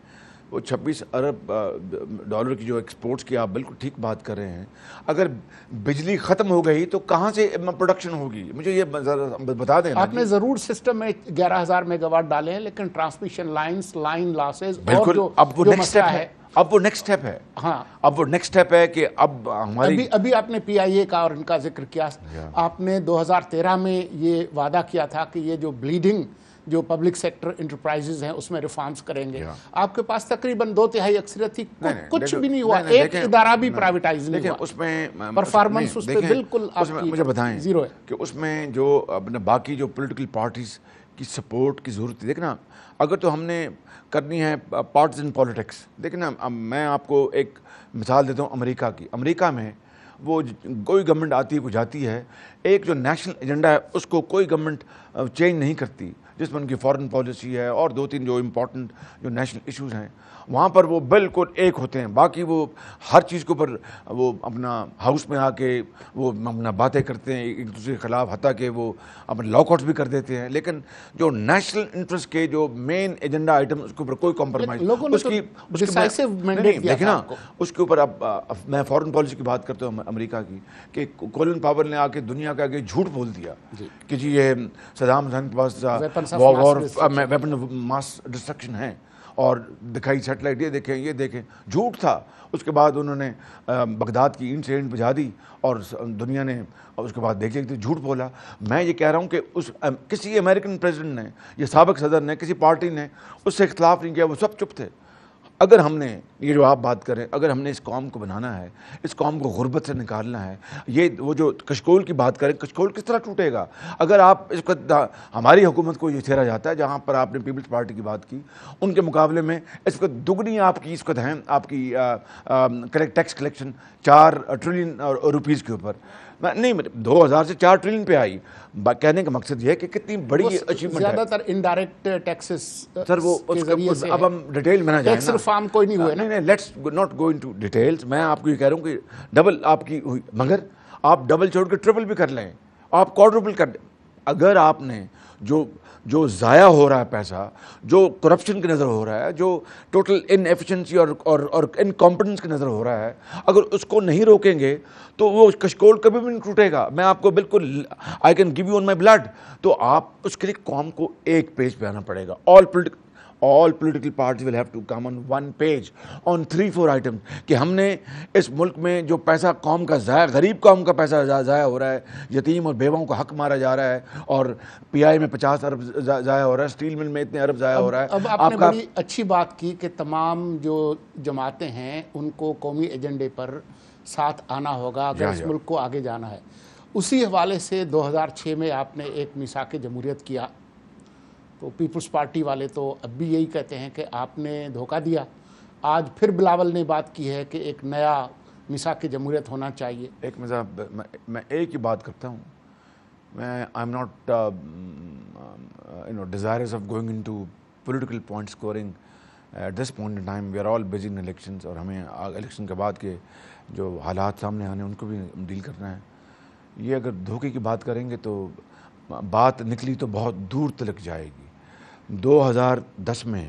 وہ چھبیس ارب ڈالر کی جو ایکسپورٹس کی آپ بالکل ٹھیک بات کر رہے ہیں. اگر بجلی ختم ہو گئی تو کہاں سے پروڈکشن ہوگی؟ مجھے یہ بتا دیں. آپ نے ضرور سسٹم میں گیارہ ہزار میگا واٹ ڈالے ہیں، لیکن ٹرانسمیشن لائنز، لائن لاسز اور جو اب وہ نیکسٹ اسٹیپ ہے اب وہ نیکسٹ اسٹیپ ہے ہاں اب وہ نیکسٹ اسٹیپ ہے کہ اب ہماری ابھی ابھی آپ نے پی آئی اے کا اور ان کا ذکر کیا. آپ نے دو ہزار تیرہ میں یہ وعدہ کیا تھا کہ یہ جو بلیڈنگ جو پبلک سیکٹر انٹرپرائزز ہیں اس میں ریفارمز کریں گے. آپ کے پاس تقریباً دو تہائی اکثریت تھی، کچھ بھی نہیں ہوا، ایک ادارہ بھی پرائیویٹائز نہیں ہوا. اس میں پرفارمنس اس پہ بالکل مجھے بتائیں زیرو ہے کہ اس میں جو اپنے باقی جو پولیٹیکل پارٹیز کی سپورٹ کی ضرورت تھی. دیکھنا اگر تو ہم نے کرنی ہے پارٹیزن پالیٹکس، دیکھنا میں آپ کو ایک مثال دیتا ہوں امریکہ کی. امریکہ میں وہ کوئی گورنمنٹ آتی ہے کوئی جاتی ہے، ایک جو نیشنل ایجنڈا ہے اس کو کوئی گورنمنٹ چینج نہیں کرتی، جس میں ان کی فارن پالیسی ہے اور دو تین جو امپورٹنٹ جو نیشنل ایشوز ہیں وہاں پر وہ بالکل ایک ہوتے ہیں. باقی وہ ہر چیز کے اوپر وہ اپنا ہاؤس میں آ کے وہ اپنا باتیں کرتے ہیں ایک دوسرے کے خلاف، حتیٰ کہ وہ اپنے لاک آؤٹس بھی کر دیتے ہیں. لیکن جو نیشنل انٹرسٹ کے جو مین ایجنڈا آئٹم اس کے اوپر کوئی کمپرومائز اس کی دیکھنا اس کے اوپر. اب میں فارن پالیسی کی بات کرتا ہوں امریکہ کی، کہ کولن پاور نے آ کے دنیا کا آگے جھوٹ بول دیا کہ جی یہ صدام حسین کے پاس ویپن ماس ڈسٹرکشن ہے، اور دکھائی سیٹلائٹ، یہ دیکھیں یہ دیکھیں، جھوٹ تھا. اس کے بعد انہوں نے بغداد کی اینٹ سے اینٹ بجھا دی اور دنیا نے اس کے بعد دیکھ لیا جھوٹ بولا. میں یہ کہہ رہا ہوں کہ اس کسی امریکن پریزیڈنٹ نے یا سابق صدر نے کسی پارٹی نے اس سے اختلاف نہیں کیا، وہ سب چپ تھے. اگر ہم نے یہ جو آپ بات کریں، اگر ہم نے اس قوم کو بنانا ہے، اس قوم کو غربت سے نکالنا ہے، یہ وہ جو کشکول کی بات کریں، کشکول کس طرح ٹوٹے گا اگر آپ اس وقت ہماری حکومت کو یہ چہرہ جاتا ہے جہاں پر آپ نے پیپلز پارٹی کی بات کی، ان کے مقابلے میں اس وقت دگنی آپ کی اس وقت ہیں آپ کی ٹیکس کلیکشن چار ٹریلین روپیز کے اوپر نہیں، دو ہزار سے چار ٹریلین پہ آئی. کہنے کا مقصد یہ ہے کہ کتنی بڑی اچیومنٹ ہے. زیادہ تر انڈائریکٹ ٹیکسز سر وہ اب ہم ڈیٹیل میں نہ جائیں، ٹیکس ریفارم کوئی نہیں ہوئے. نہیں نہیں let's not go into details. میں آپ کو یہ کہہ رہا ہوں کہ ڈبل آپ کی ہوئی، مگر آپ ڈبل چھوڑ کے ٹرپل بھی کر لیں، آپ کوادروپل کر دیں. اگر آپ نے جو جو ضائع ہو رہا ہے پیسہ، جو کرپشن کی نظر ہو رہا ہے، جو ٹوٹل ان ایفیشنسی اور اور انکمپٹنس کی نظر ہو رہا ہے، اگر اس کو نہیں روکیں گے تو وہ کشکول کبھی بھی نہیں ٹوٹے گا. میں آپ کو بالکل I can give you on my blood. تو آپ اس کے لیے قوم کو ایک پیج پہ آنا پڑے گا. All political all political parties will have to come on one page on three four items کہ ہم نے اس ملک میں جو پیسہ قوم کا ضائع، غریب قوم کا پیسہ ضائع ہو رہا ہے، یتیم اور بیواؤں کو حق مارا جا رہا ہے، اور پی آئی میں پچاس ارب ضائع ہو رہا ہے، اسٹیل مل میں اتنے ارب ضائع ہو رہا ہے. اب آپ نے بڑی اچھی بات کی کہ تمام جو جماعتیں ہیں ان کو قومی ایجنڈے پر ساتھ آنا ہوگا اگر اس ملک کو آگے جانا ہے. اسی حوالے سے دو ہزار چھ میں آپ نے ایک میثاق جمہوریت کیا، تو پیپلز پارٹی والے تو اب بھی یہی کہتے ہیں کہ آپ نے دھوکہ دیا. آج پھر بلاول نے بات کی ہے کہ ایک نیا میثاق جمہوریت ہونا چاہیے. ایک مذہب میں ایک ہی بات کرتا ہوں، میں I am not you know desires of going into political point scoring at this point in time. We are all busy in elections, اور ہمیں الیکشن کے بعد کے جو حالات سامنے آنے ان کو بھی ڈیل کرنا ہے. یہ اگر دھوکے کی بات کریں گے تو بات نکلی تو بہت دور تلک جائے گی. دو ہزار دس میں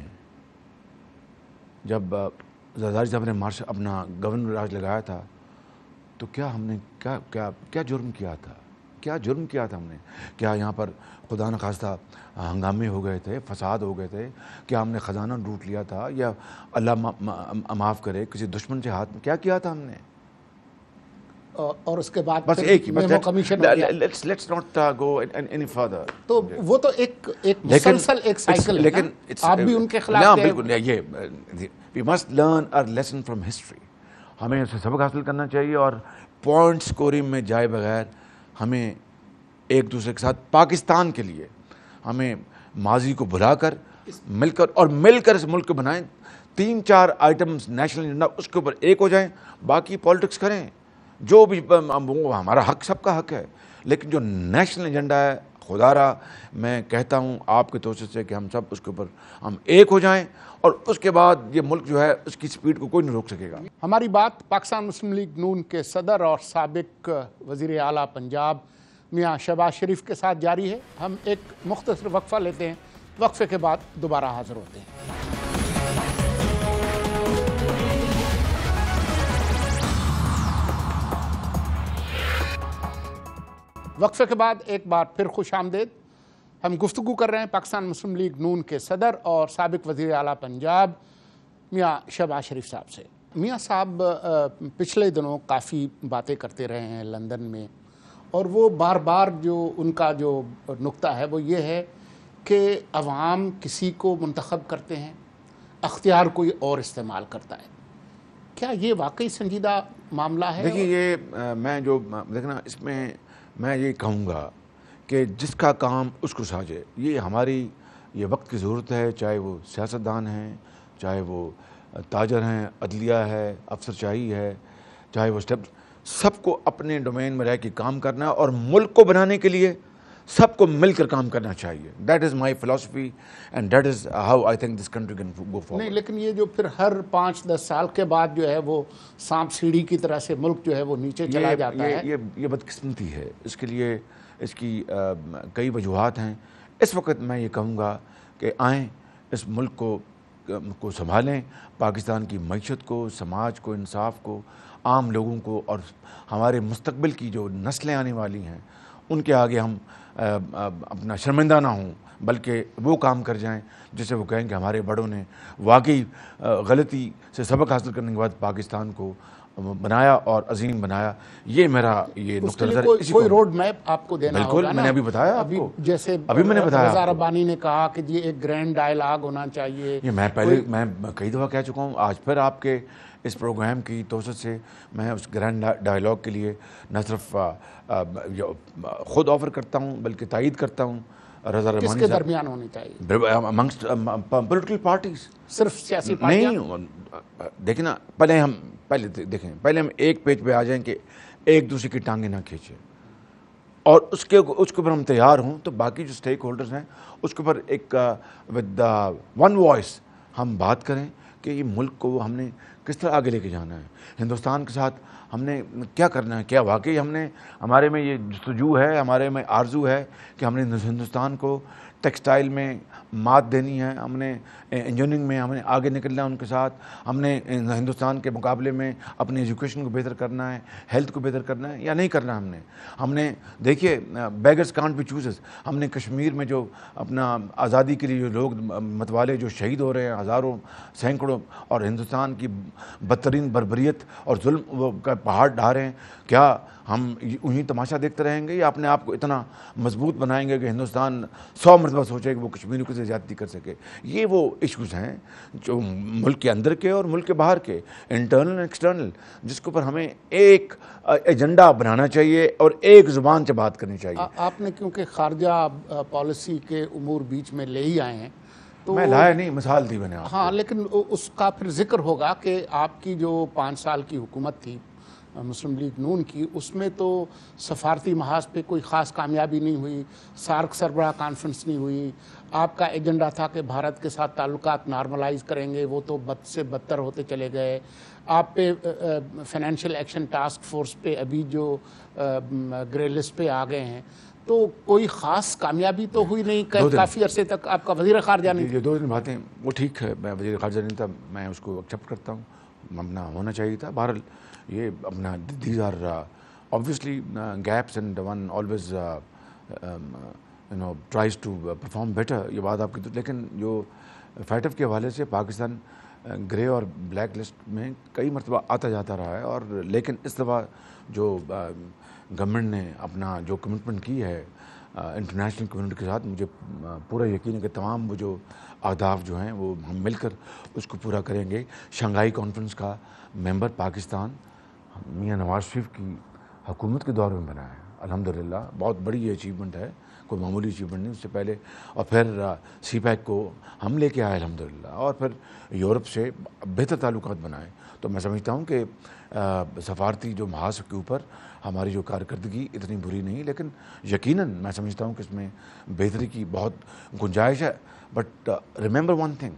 جب زرداری صاحب نے مارش اپنا گورنر راج لگایا تھا تو کیا ہم نے کیا کیا کیا جرم کیا تھا کیا جرم کیا تھا ہم نے؟ کیا یہاں پر خدا نخواستہ ہنگامے ہو گئے تھے، فساد ہو گئے تھے؟ کیا ہم نے خزانہ لوٹ لیا تھا، یا اللہ معاف کرے کسی دشمن سے ہاتھ میں کیا کیا تھا ہم نے؟ اور اس کے بعد بس ایک ہی let's let's not go any further. تو وہ تو ایک ایک مسلسل ایک سائیکل ہے. لیکن آپ بھی ان کے خلاف ہیں. بالکل یہ we must learn a lesson from history. ہمیں اس سے سبق حاصل کرنا چاہیے، اور پوائنٹ اسکورنگ میں جائے بغیر ہمیں ایک دوسرے کے ساتھ پاکستان کے لیے ہمیں ماضی کو بھلا کر مل کر اور مل کر اس ملک کو بنائیں. تین چار آئٹمس نیشنل ایجنڈا اس کے اوپر ایک ہو جائیں، باقی پالیٹکس کریں جو بھی وہ ہمارا حق، سب کا حق ہے. لیکن جو نیشنل ایجنڈا ہے، خدا را میں کہتا ہوں آپ کے توسط سے کہ ہم سب اس کے اوپر ہم ایک ہو جائیں، اور اس کے بعد یہ ملک جو ہے اس کی سپیڈ کو کوئی نہیں روک سکے گا. ہماری بات پاکستان مسلم لیگ نون کے صدر اور سابق وزیر اعلیٰ پنجاب میاں شہباز شریف کے ساتھ جاری ہے. ہم ایک مختصر وقفہ لیتے ہیں، وقفے کے بعد دوبارہ حاضر ہوتے ہیں. وقفے کے بعد ایک بار پھر خوش آمدید. ہم گفتگو کر رہے ہیں پاکستان مسلم لیگ نون کے صدر اور سابق وزیر اعلیٰ پنجاب میاں شہباز شریف صاحب سے. میاں صاحب پچھلے دنوں کافی باتیں کرتے رہے ہیں لندن میں، اور وہ بار بار جو ان کا جو نقطہ ہے وہ یہ ہے کہ عوام کسی کو منتخب کرتے ہیں، اختیار کوئی اور استعمال کرتا ہے. کیا یہ واقعی سنجیدہ معاملہ ہے؟ دیکھیے، یہ میں جو دیکھنا اس میں میں یہ کہوں گا کہ جس کا کام اس کو ساجے. یہ ہماری یہ وقت کی ضرورت ہے، چاہے وہ سیاستدان ہیں، چاہے وہ تاجر ہیں، عدلیہ ہے، افسر شاہی ہے، چاہے وہ اسٹیپ، سب کو اپنے ڈومین میں رہ کے کام کرنا ہے اور ملک کو بنانے کے لیے سب کو مل کر کام کرنا چاہیے. That is my philosophy and that is how I think this country can go forward. نہیں، لیکن یہ جو پھر ہر پانچ دس سال کے بعد جو ہے وہ سانپ سیڑھی کی طرح سے ملک جو ہے وہ نیچے چلا جاتا ہے. یہ یہ بدقسمتی ہے. اس کے لیے اس کی کئی وجوہات ہیں. اس وقت میں یہ کہوں گا کہ آئیں اس ملک کو کو سنبھالیں، پاکستان کی معیشت کو، سماج کو، انصاف کو، عام لوگوں کو، اور ہمارے مستقبل کی جو نسلیں آنے والی ہیں ان کے آگے ہم اپنا شرمندہ نہ ہوں، بلکہ وہ کام کر جائیں جسے وہ کہیں کہ ہمارے بڑوں نے واقعی غلطی سے سبق حاصل کرنے کے بعد پاکستان کو بنایا اور عظیم بنایا. یہ میرا یہ نقطہ نظر ہے. کوئی روڈ میپ آپ کو دینا ہوگا. بالکل، میں نے ابھی بتایا آپ کو، جیسے ابھی میں نے بتایا. رضا ربانی نے کہا کہ یہ ایک گرینڈ ڈائلاگ ہونا چاہیے. یہ میں پہلے میں کئی دفعہ کہہ چکا ہوں. آج پھر آپ کے اس پروگرام کی توسط سے میں اس گرینڈ ڈائلاگ کے لیے نہ صرف خود آفر کرتا ہوں بلکہ تائید کرتا ہوں. رضا ربانی کس کے درمیان ہونی چاہیے؟ Amongst political parties. صرف سیاسی پارٹیاں نہیں. دیکھیں نا، پہلے ہم پہلے دیکھیں پہلے ہم ایک پیج پہ آ جائیں کہ ایک دوسرے کی ٹانگیں نہ کھینچیں، اور اس کے اس کے اوپر ہم تیار ہوں تو باقی جو اسٹیک ہولڈرز ہیں اس کے اوپر ایک ود ون وائس ہم بات کریں کہ یہ ملک کو ہم نے کس طرح آگے لے کے جانا ہے. ہندوستان کے ساتھ ہم نے کیا کرنا ہے. کیا واقعی ہم نے ہمارے میں یہ جستجو ہے، ہمارے میں آرزو ہے کہ ہم نے ہندوستان کو ٹیکسٹائل میں مات دینی ہے، ہم نے انجینئرنگ میں ہم نے آگے نکلنا ہے ان کے ساتھ، ہم نے ہندوستان کے مقابلے میں اپنی ایجوکیشن کو بہتر کرنا ہے، ہیلتھ کو بہتر کرنا ہے، یا نہیں کرنا. ہم نے ہم نے دیکھیے بیگرز کانٹ بی چوزز. ہم نے کشمیر میں جو اپنا آزادی کے لیے جو لوگ متوالے جو شہید ہو رہے ہیں ہزاروں سینکڑوں، اور ہندوستان کی بدترین بربریت اور ظلم وہ کا پہاڑ ڈھا رہے ہیں، کیا ہم انہیں تماشا دیکھتے رہیں گے یا اپنے آپ کو اتنا مضبوط بنائیں گے کہ ہندوستان سو مرتبہ سوچے کہ وہ کشمیریوں کی زیادتی کر سکے؟ یہ وہ ایشوز ہیں جو ملک کے اندر کے اور ملک کے باہر کے، انٹرنل ایکسٹرنل، جس کے اوپر ہمیں ایک ایجنڈا بنانا چاہیے اور ایک زبان سے بات کرنی چاہیے. آپ نے کیونکہ خارجہ پالیسی کے امور بیچ میں لے ہی آئے ہیں تو میں لایا نہیں، مثال دی میں نے. ہاں، لیکن اس کا پھر ذکر ہوگا کہ آپ کی جو پانچ سال کی حکومت تھی مسلم لیگ نون کی، اس میں تو سفارتی محاذ پہ کوئی خاص کامیابی نہیں ہوئی، سارک سربراہ کانفرنس نہیں ہوئی. آپ کا ایجنڈا تھا کہ بھارت کے ساتھ تعلقات نارملائز کریں گے، وہ تو بد سے بدتر ہوتے چلے گئے. آپ پہ فائنینشیل ایکشن ٹاسک فورس پہ ابھی جو گرے لسٹ پہ آ گئے ہیں، تو کوئی خاص کامیابی تو ہوئی نہیں. کافی عرصے تک آپ کا وزیر خارجہ نہیں. یہ دو دن باتیں وہ ٹھیک ہے، میں وزیر خارجہ نہیں تھا، میں اس کو ایکسیپٹ کرتا ہوں، اپنا ہونا چاہیے تھا. بہرحال یہ اپنا these are obviously gaps and one always uh, um, you know tries to perform better. یہ بات آپ کی. لیکن جو فیٹف کے حوالے سے پاکستان گرے اور بلیک لسٹ میں کئی مرتبہ آتا جاتا رہا ہے، اور لیکن اس دفعہ جو گورنمنٹ نے اپنا جو کمٹمنٹ کی ہے انٹرنیشنل کمیونٹی کے ساتھ، مجھے پورا یقین ہے کہ تمام وہ جو اہداف جو ہیں وہ ہم مل کر اس کو پورا کریں گے. شنگھائی کانفرنس کا ممبر پاکستان میاں نواز شریف کی حکومت کے دور میں بنا ہے. الحمدللہ بہت بڑی یہ اچیومنٹ ہے، کوئی معمولی اچیومنٹ نہیں. اس سے پہلے اور پھر سی پیک کو ہم لے کے آئے الحمدللہ، اور پھر یورپ سے بہتر تعلقات بنائے. تو میں سمجھتا ہوں کہ سفارتی جو محاذ کے اوپر ہماری جو کارکردگی اتنی بری نہیں، لیکن یقیناً میں سمجھتا ہوں کہ اس میں بہتری کی بہت گنجائش ہے. But remember one thing,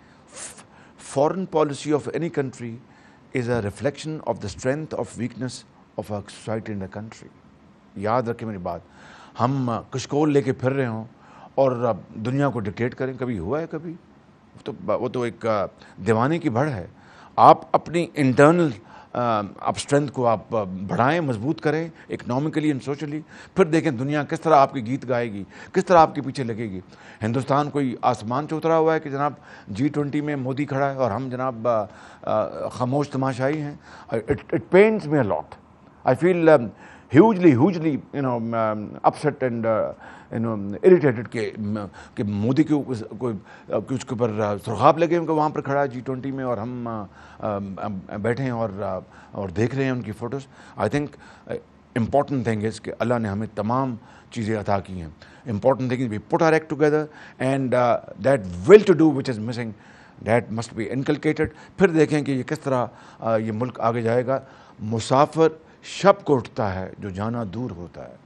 foreign policy of any country is a reflection of the strength of weakness of a society and a country. یاد رکھیں میری بات. ہم کشکول لے کے پھر رہے ہوں اور دنیا کو ڈکٹیٹ کریں، کبھی ہوا ہے؟ کبھی تو وہ تو ایک دیوانے کی بڑھ ہے. آپ اپنی انٹرنل آپ اسٹرینتھ کو آپ بڑھائیں, مضبوط کریں اکنامکلی اینڈ سوشلی. پھر دیکھیں دنیا کس طرح آپ کے گیت گائے گی, کس طرح آپ کے پیچھے لگے گی. ہندوستان کوئی آسمان سے اترا ہوا ہے کہ جناب جی ٹوینٹی میں مودی کھڑا ہے اور ہم جناب خاموش تماشائی ہیں. It pains me a lot. I feel hugely hugely you know upset and you know irritated کہ کہ مودی کے اس کے اوپر سرخاب لگے ہیں کہ وہاں پر کھڑا ہے جی ٹوینٹی میں اور ہم بیٹھے ہیں اور اور دیکھ رہے ہیں ان کی photos. I think important thing is کہ اللہ نے ہمیں تمام چیزیں عطا کی ہیں. Important thing is we put our act together and that will to do which is missing that must be inculcated. پھر دیکھیں کہ یہ کس طرح یہ ملک آگے جائے گا. مسافر شب کو اٹھتا ہے جو جانا دور ہوتا ہے,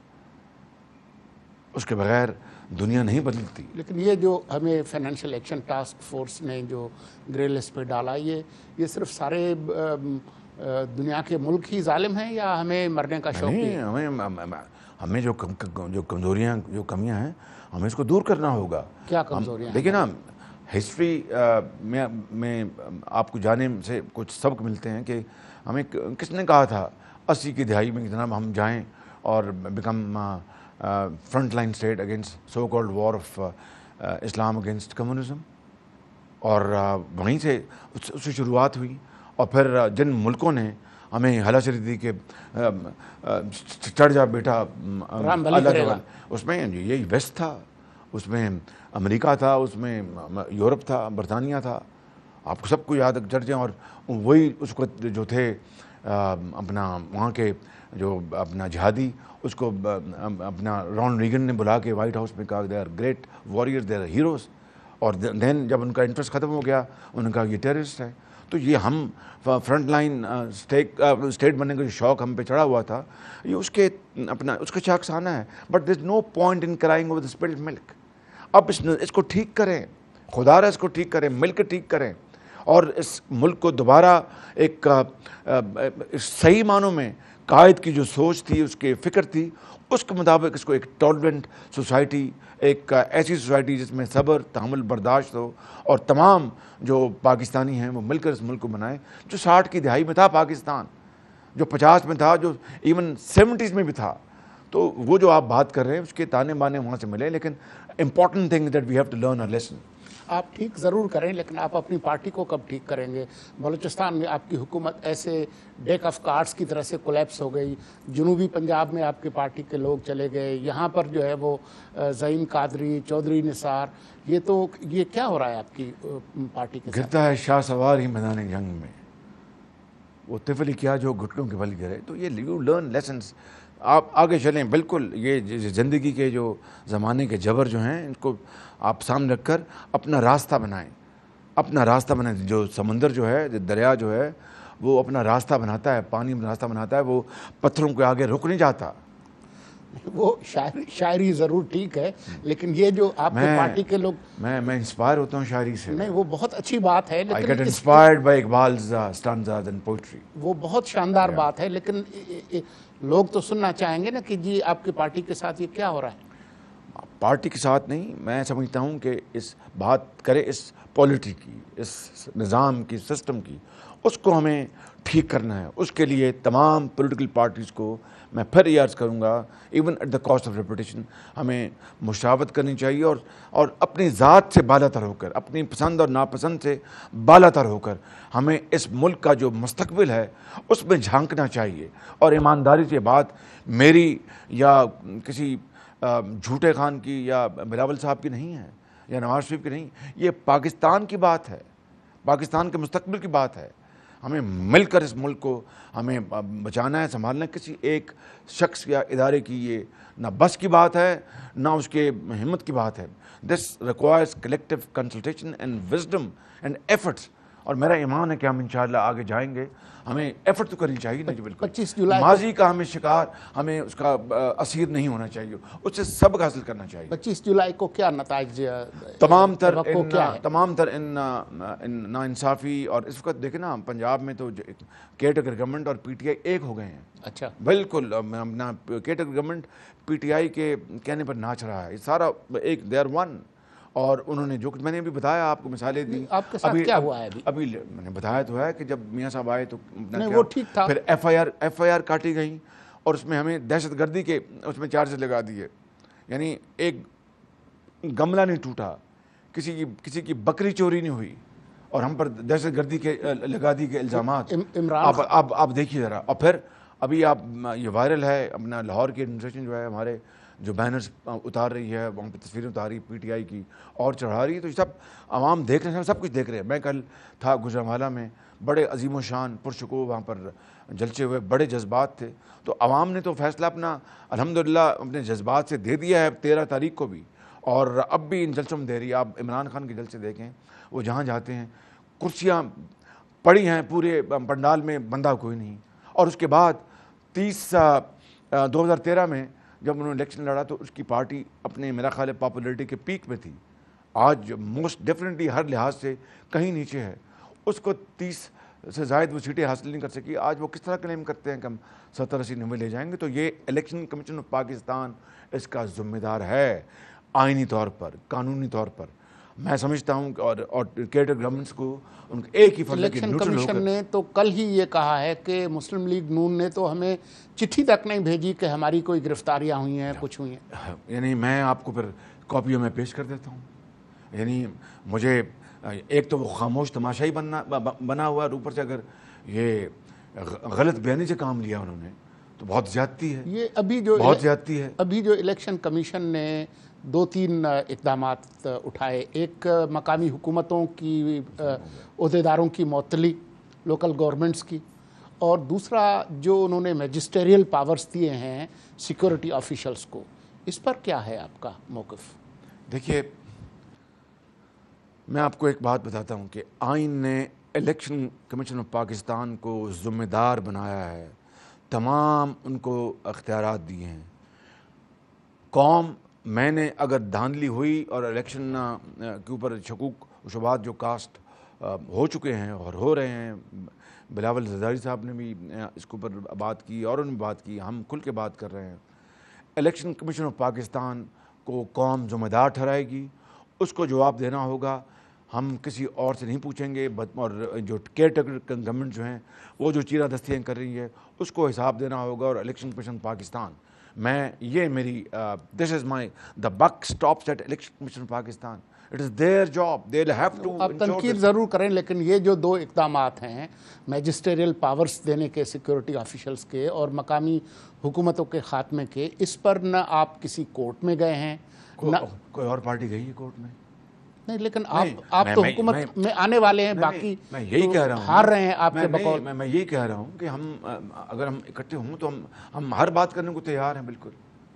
اس کے بغیر دنیا نہیں بدلتی. لیکن یہ جو ہمیں فائنینشیل ایکشن ٹاسک فورس نے جو گرے لسٹ پہ ڈالا, یہ یہ صرف سارے دنیا کے ملک ہی ظالم ہیں یا ہمیں مرنے کا شوق نہیں؟ ہمیں ہمیں جو جو کمزوریاں جو کمیاں ہیں ہمیں اس کو دور کرنا ہوگا. کیا کمزوریاں؟ دیکھیں نا, ہسٹری میں میں آپ کو جانے سے کچھ سبق ملتے ہیں کہ ہمیں کس نے کہا تھا اسی کی دہائی میں جناب ہم جائیں اور become front line state against so called war of Islam against communism, اور وہیں سے اس سے شروعات ہوئی. اور پھر جن ملکوں نے ہمیں ہلاشری دی کہ چڑھ جا بیٹا اللہ, اس میں یہی ویسٹ تھا, اس میں امریکہ تھا, اس میں یورپ تھا, برطانیہ تھا. آپ کو سب کو یاد چڑھ جائیں. اور وہی اس وقت جو تھے اپنا وہاں کے جو اپنا جہادی, اس کو اپنا رونالڈ ریگن نے بلا کے وائٹ ہاؤس میں کہا they are great warrior, they are heroes. اور دین جب ان کا انٹرسٹ ختم ہو گیا انہوں نے کہا یہ ٹیررسٹ ہے. تو یہ ہم فرنٹ لائن اسٹیٹ بننے کا جو شوق ہم پہ چڑھا ہوا تھا, یہ اس کے اپنا اس کا شاخسانہ ہے. But there is no point in crying over the spilled milk. اب اس اس کو ٹھیک کریں, خدا را اس کو ٹھیک کریں, مل کے ٹھیک کریں, اور اس ملک کو دوبارہ ایک صحیح معنوں میں قائد کی جو سوچ تھی, اس کی فکر تھی, اس کے مطابق اس کو ایک ٹالرنٹ سوسائٹی, ایک ایسی سوسائٹی جس میں صبر تحمل برداشت ہو, اور تمام جو پاکستانی ہیں وہ مل کر اس ملک کو بنائیں. جو ساٹھ کی دہائی میں تھا پاکستان, جو پچاس میں تھا, جو ایون سیونٹیز میں بھی تھا, تو وہ جو آپ بات کر رہے ہیں اس کے تانے بانے وہاں سے ملے. لیکن important thing that we have to learn a lesson. آپ ٹھیک ضرور کریں, لیکن آپ اپنی پارٹی کو کب ٹھیک کریں گے؟ بلوچستان میں آپ کی حکومت ایسے ڈیک آف کارڈز کی طرح سے کولیپس ہو گئی. جنوبی پنجاب میں آپ کی پارٹی کے لوگ چلے گئے, یہاں پر جو ہے وہ زعیم قادری, چودھری نثار, یہ تو یہ کیا ہو رہا ہے آپ کی پارٹی کے ساتھ؟ گرتا ہے شاہ سوار ہی میدان جنگ میں, وہ طفل کیا جو گھٹنوں کے بل گرے. تو یہ یو لرن لیسنس, آپ آگے چلیں. بالکل یہ زندگی کے جو زمانے کے جبر جو ہیں ان کو آپ سامنے رکھ کر اپنا راستہ بنائیں, اپنا راستہ بنائیں. جو سمندر جو ہے, دریا جو ہے, وہ اپنا راستہ بناتا ہے, پانی میں راستہ بناتا ہے, وہ پتھروں کے آگے رک نہیں جاتا. وہ شاعری شاعری ضرور ٹھیک ہے, لیکن یہ جو آپ کی پارٹی کے لوگ, میں میں انسپائر ہوتا ہوں شاعری سے. نہیں وہ بہت اچھی بات ہے, I get inspired by Iqbal's stanzas and poetry. وہ بہت شاندار بات ہے, لیکن لوگ تو سننا چاہیں گے نا کہ جی آپ کی پارٹی کے ساتھ یہ کیا ہو رہا ہے. پارٹی کے ساتھ نہیں, میں سمجھتا ہوں کہ اس بات کرے اس پالیٹی کی, اس نظام کی, سسٹم کی, اس کو ہمیں ٹھیک کرنا ہے. اس کے لیے تمام پولیٹیکل پارٹیز کو میں پھر یہ عرض کروں گا, even at the cost of reputation, ہمیں مشاورت کرنی چاہیے, اور اور اپنی ذات سے بالا تر ہو کر, اپنی پسند اور ناپسند سے بالا تر ہو کر ہمیں اس ملک کا جو مستقبل ہے اس میں جھانکنا چاہیے. اور ایمانداری سے بات میری یا کسی جھوٹے خان کی یا بلاول صاحب کی نہیں ہے, یا نواز شریف کی نہیں, یہ پاکستان کی بات ہے, پاکستان کے مستقبل کی بات ہے. ہمیں مل کر اس ملک کو ہمیں بچانا ہے, سنبھالنا ہے. کسی ایک شخص یا ادارے کی یہ نہ بس کی بات ہے, نہ اس کے ہمت کی بات ہے. This requires collective consultation and wisdom and efforts. اور میرا ایمان ہے کہ ہم انشاءاللہ آگے جائیں گے. ہمیں ایفرٹ تو کرنی چاہیے نا. جی بالکل. پچیس جولائی ماضی کا ہمیں شکار, ہمیں اس کا اسیر نہیں ہونا چاہیے, اس سے سبق حاصل کرنا چاہیے. پچیس جولائی کو کیا نتائج تمام تر تمام تر ان نا انصافی. اور اس وقت دیکھیں نا پنجاب میں تو کیئرٹیکر گورنمنٹ اور پی ٹی آئی ایک ہو گئے ہیں. اچھا بالکل, کیئرٹیکر گورنمنٹ پی ٹی آئی کے کہنے پر ناچ رہا ہے. سارا ایک, دے آر ون. اور انہوں نے جو کچھ میں نے ابھی بتایا آپ کو مثالیں دی. آپ کے ساتھ کیا ہوا ہے ابھی؟ ابھی میں نے بتایا تو ہے کہ جب میاں صاحب آئے تو وہ ٹھیک تھا, پھر F I R F I R کاٹی گئیں اور اس میں ہمیں دہشت گردی کے اس میں چارجز لگا دیے. یعنی ایک گملہ نہیں ٹوٹا, کسی کی کسی کی بکری چوری نہیں ہوئی اور ہم پر دہشت گردی کے لگا دی گئے الزامات. اب اب آپ دیکھیے ذرا. اور پھر ابھی آپ یہ وائرل ہے اپنا لاہور کی ایڈمنسٹریشن جو ہے ہمارے جو بینرز اتار رہی ہے, وہاں پہ تصویریں اتاری پی ٹی آئی کی اور چڑھا رہی ہے, تو یہ سب عوام دیکھ رہے ہیں, سب کچھ دیکھ رہے ہیں. میں کل تھا گجرانوالہ میں, بڑے عظیم و شان پرشکوہ وہاں پر جلسے ہوئے, بڑے جذبات تھے. تو عوام نے تو فیصلہ اپنا الحمدللہ اپنے جذبات سے دے دیا ہے تیرہ تاریخ کو بھی, اور اب بھی ان جلسوں میں دے رہی ہے. آپ عمران خان کے جلسے دیکھیں, وہ جہاں جاتے ہیں کرسیاں پڑی ہیں پورے پنڈال میں, بندہ کوئی نہیں. اور اس کے بعد تیس دو ہزار تیرہ میں جب انہوں نے الیکشن لڑا تو اس کی پارٹی اپنے میرا خیال ہے پاپولیرٹی کے پیک میں تھی. آج موسٹ ڈیفینیٹلی ہر لحاظ سے کہیں نیچے ہے. اس کو تیس سے زائد وہ سیٹیں حاصل نہیں کر سکی. آج وہ کس طرح کلیم کرتے ہیں کہ ہم ستر اسی نوے لے جائیں گے. تو یہ الیکشن کمیشن آف پاکستان اس کا ذمہ دار ہے آئینی طور پر, قانونی طور پر. میں سمجھتا ہوں اور اور کیڈر گورنمنٹس کو ان ایک ہی فرض ہے کہ الیکشن نیوٹرل ہو کر. کمیشن نے تو کل ہی یہ کہا ہے کہ مسلم لیگ نون نے تو ہمیں چٹھی تک نہیں بھیجی کہ ہماری کوئی گرفتاریاں ہوئی ہیں, کچھ ہوئی ہیں. یعنی میں آپ کو پھر کاپیوں میں پیش کر دیتا ہوں. یعنی مجھے ایک تو وہ خاموش تماشائی بننا بنا ہوا ہے, اوپر سے اگر یہ غلط بیانی سے کام لیا انہوں نے تو بہت زیادتی ہے. یہ ابھی جو بہت زیادتی ہے. ابھی جو الیکشن کمیشن نے دو تین اقدامات اٹھائے, ایک مقامی حکومتوں کی عہدیداروں کی معطلی, لوکل گورنمنٹس کی, اور دوسرا جو انہوں نے میجسٹیریل پاورز دیے ہیں سیکورٹی آفیشلز کو. اس پر کیا ہے آپ کا موقف؟ دیکھیے میں آپ کو ایک بات بتاتا ہوں کہ آئین نے الیکشن کمیشن آف پاکستان کو ذمہ دار بنایا ہے, تمام ان کو اختیارات دیے ہیں. قوم میں نے اگر دھاندلی ہوئی اور الیکشن کے اوپر شکوک و شبہات جو کاسٹ ہو چکے ہیں اور ہو رہے ہیں, بلاول زرداری صاحب نے بھی اس کے اوپر بات کی اور انہوں نے بات کی, ہم کھل کے بات کر رہے ہیں. الیکشن کمیشن آف پاکستان کو قوم ذمہ دار ٹھہرائے گی, اس کو جواب دینا ہوگا. ہم کسی اور سے نہیں پوچھیں گے, اور جو کیئر گورنمنٹ جو ہیں وہ جو چیرہ دستیاں کر رہی ہے اس کو حساب دینا ہوگا. اور الیکشن کمیشن پاکستان, میں یہ میری this is my the buck stops at election commission Pakistan. It is their job, they have to. آپ تنقید ضرور کریں, لیکن یہ جو دو اقدامات ہیں میجسٹیریل پاورز دینے کے سیکورٹی آفیشلز کے اور مقامی حکومتوں کے خاتمے کے, اس پر نہ آپ کسی کورٹ میں گئے ہیں نہ کوئی اور پارٹی گئی ہے کورٹ میں. نہیں, لیکن آپ آپ تو حکومت میں آنے والے ہیں, باقی میں یہی کہہ رہا ہوں ہار رہے ہیں آپ کے بقول. میں میں یہی کہہ رہا ہوں کہ ہم اگر ہم اکٹھے ہوں تو ہم ہم ہر بات کرنے کو تیار ہیں. بالکل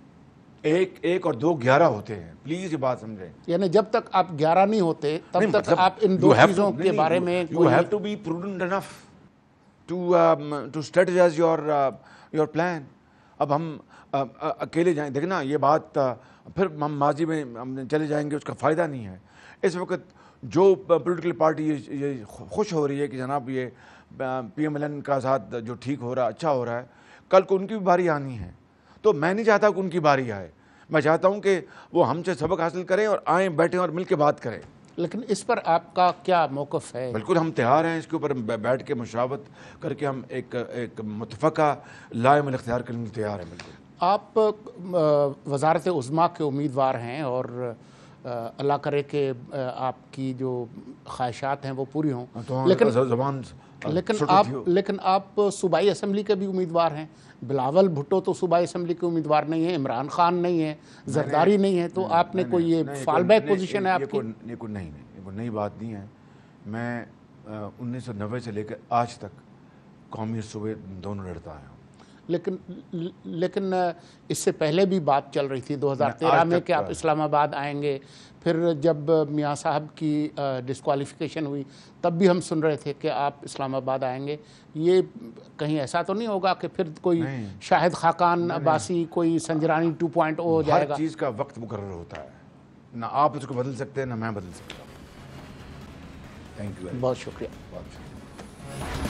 ایک ایک اور دو گیارہ ہوتے ہیں, پلیز یہ بات سمجھیں. یعنی جب تک آپ گیارہ نہیں ہوتے تب تک آپ ان دو چیزوں کے بارے میں you have to be prudent enough to to strategize your your plan. اب ہم اکیلے جائیں, دیکھنا یہ بات پھر ہم ماضی میں ہم چلے جائیں گے, اس کا فائدہ نہیں ہے. اس وقت جو پولیٹیکل پارٹی یہ خوش ہو رہی ہے کہ جناب یہ پی ایم ایل این کا ساتھ جو ٹھیک ہو رہا ہے, اچھا ہو رہا ہے, کل کو ان کی بھی باری آنی ہے. تو میں نہیں چاہتا کہ ان کی باری آئے, میں چاہتا ہوں کہ وہ ہم سے سبق حاصل کریں اور آئیں, بیٹھیں اور مل کے بات کریں. لیکن اس پر آپ کا کیا موقف ہے؟ بالکل ہم تیار ہیں اس کے اوپر بیٹھ کے مشاورت کر کے ہم ایک ایک متفقہ لائے عمل اختیار کرنے کے تیار ہیں. بالکل. آپ وزارت عظمیٰ کے امیدوار ہیں اور اللہ کرے کہ آپ کی جو خواہشات ہیں وہ پوری ہوں, لیکن زبان لیکن آپ لیکن آپ صوبائی اسمبلی کے بھی امیدوار ہیں. بلاول بھٹو تو صوبائی اسمبلی کے امیدوار نہیں ہیں, عمران خان نہیں ہے, زرداری نہیں ہے, تو آپ نے کوئی یہ فال بیک پوزیشن ہے آپ کی؟ نہیں نہیں, کوئی نئی بات نہیں ہے. میں انیس سو نوے سے لے کر آج تک قومی صوبے دونوں لڑتا آیا ہوں. لیکن لیکن اس سے پہلے بھی بات چل رہی تھی دو ہزار تیرہ میں کہ آپ اسلام آباد آئیں گے. پھر جب میاں صاحب کی ڈسکوالیفیکیشن ہوئی تب بھی ہم سن رہے تھے کہ آپ اسلام آباد آئیں گے. یہ کہیں ایسا تو نہیں ہوگا کہ پھر کوئی شاہد خاقان عباسی, کوئی سنجرانی ٹو پوائنٹ او ہو جائے گا؟ ہر چیز کا وقت مقرر ہوتا ہے, نہ آپ اس کو بدل سکتے ہیں نہ میں بدل سکتا ہوں. تھینک یو, بہت شکریہ. بہت شکریہ.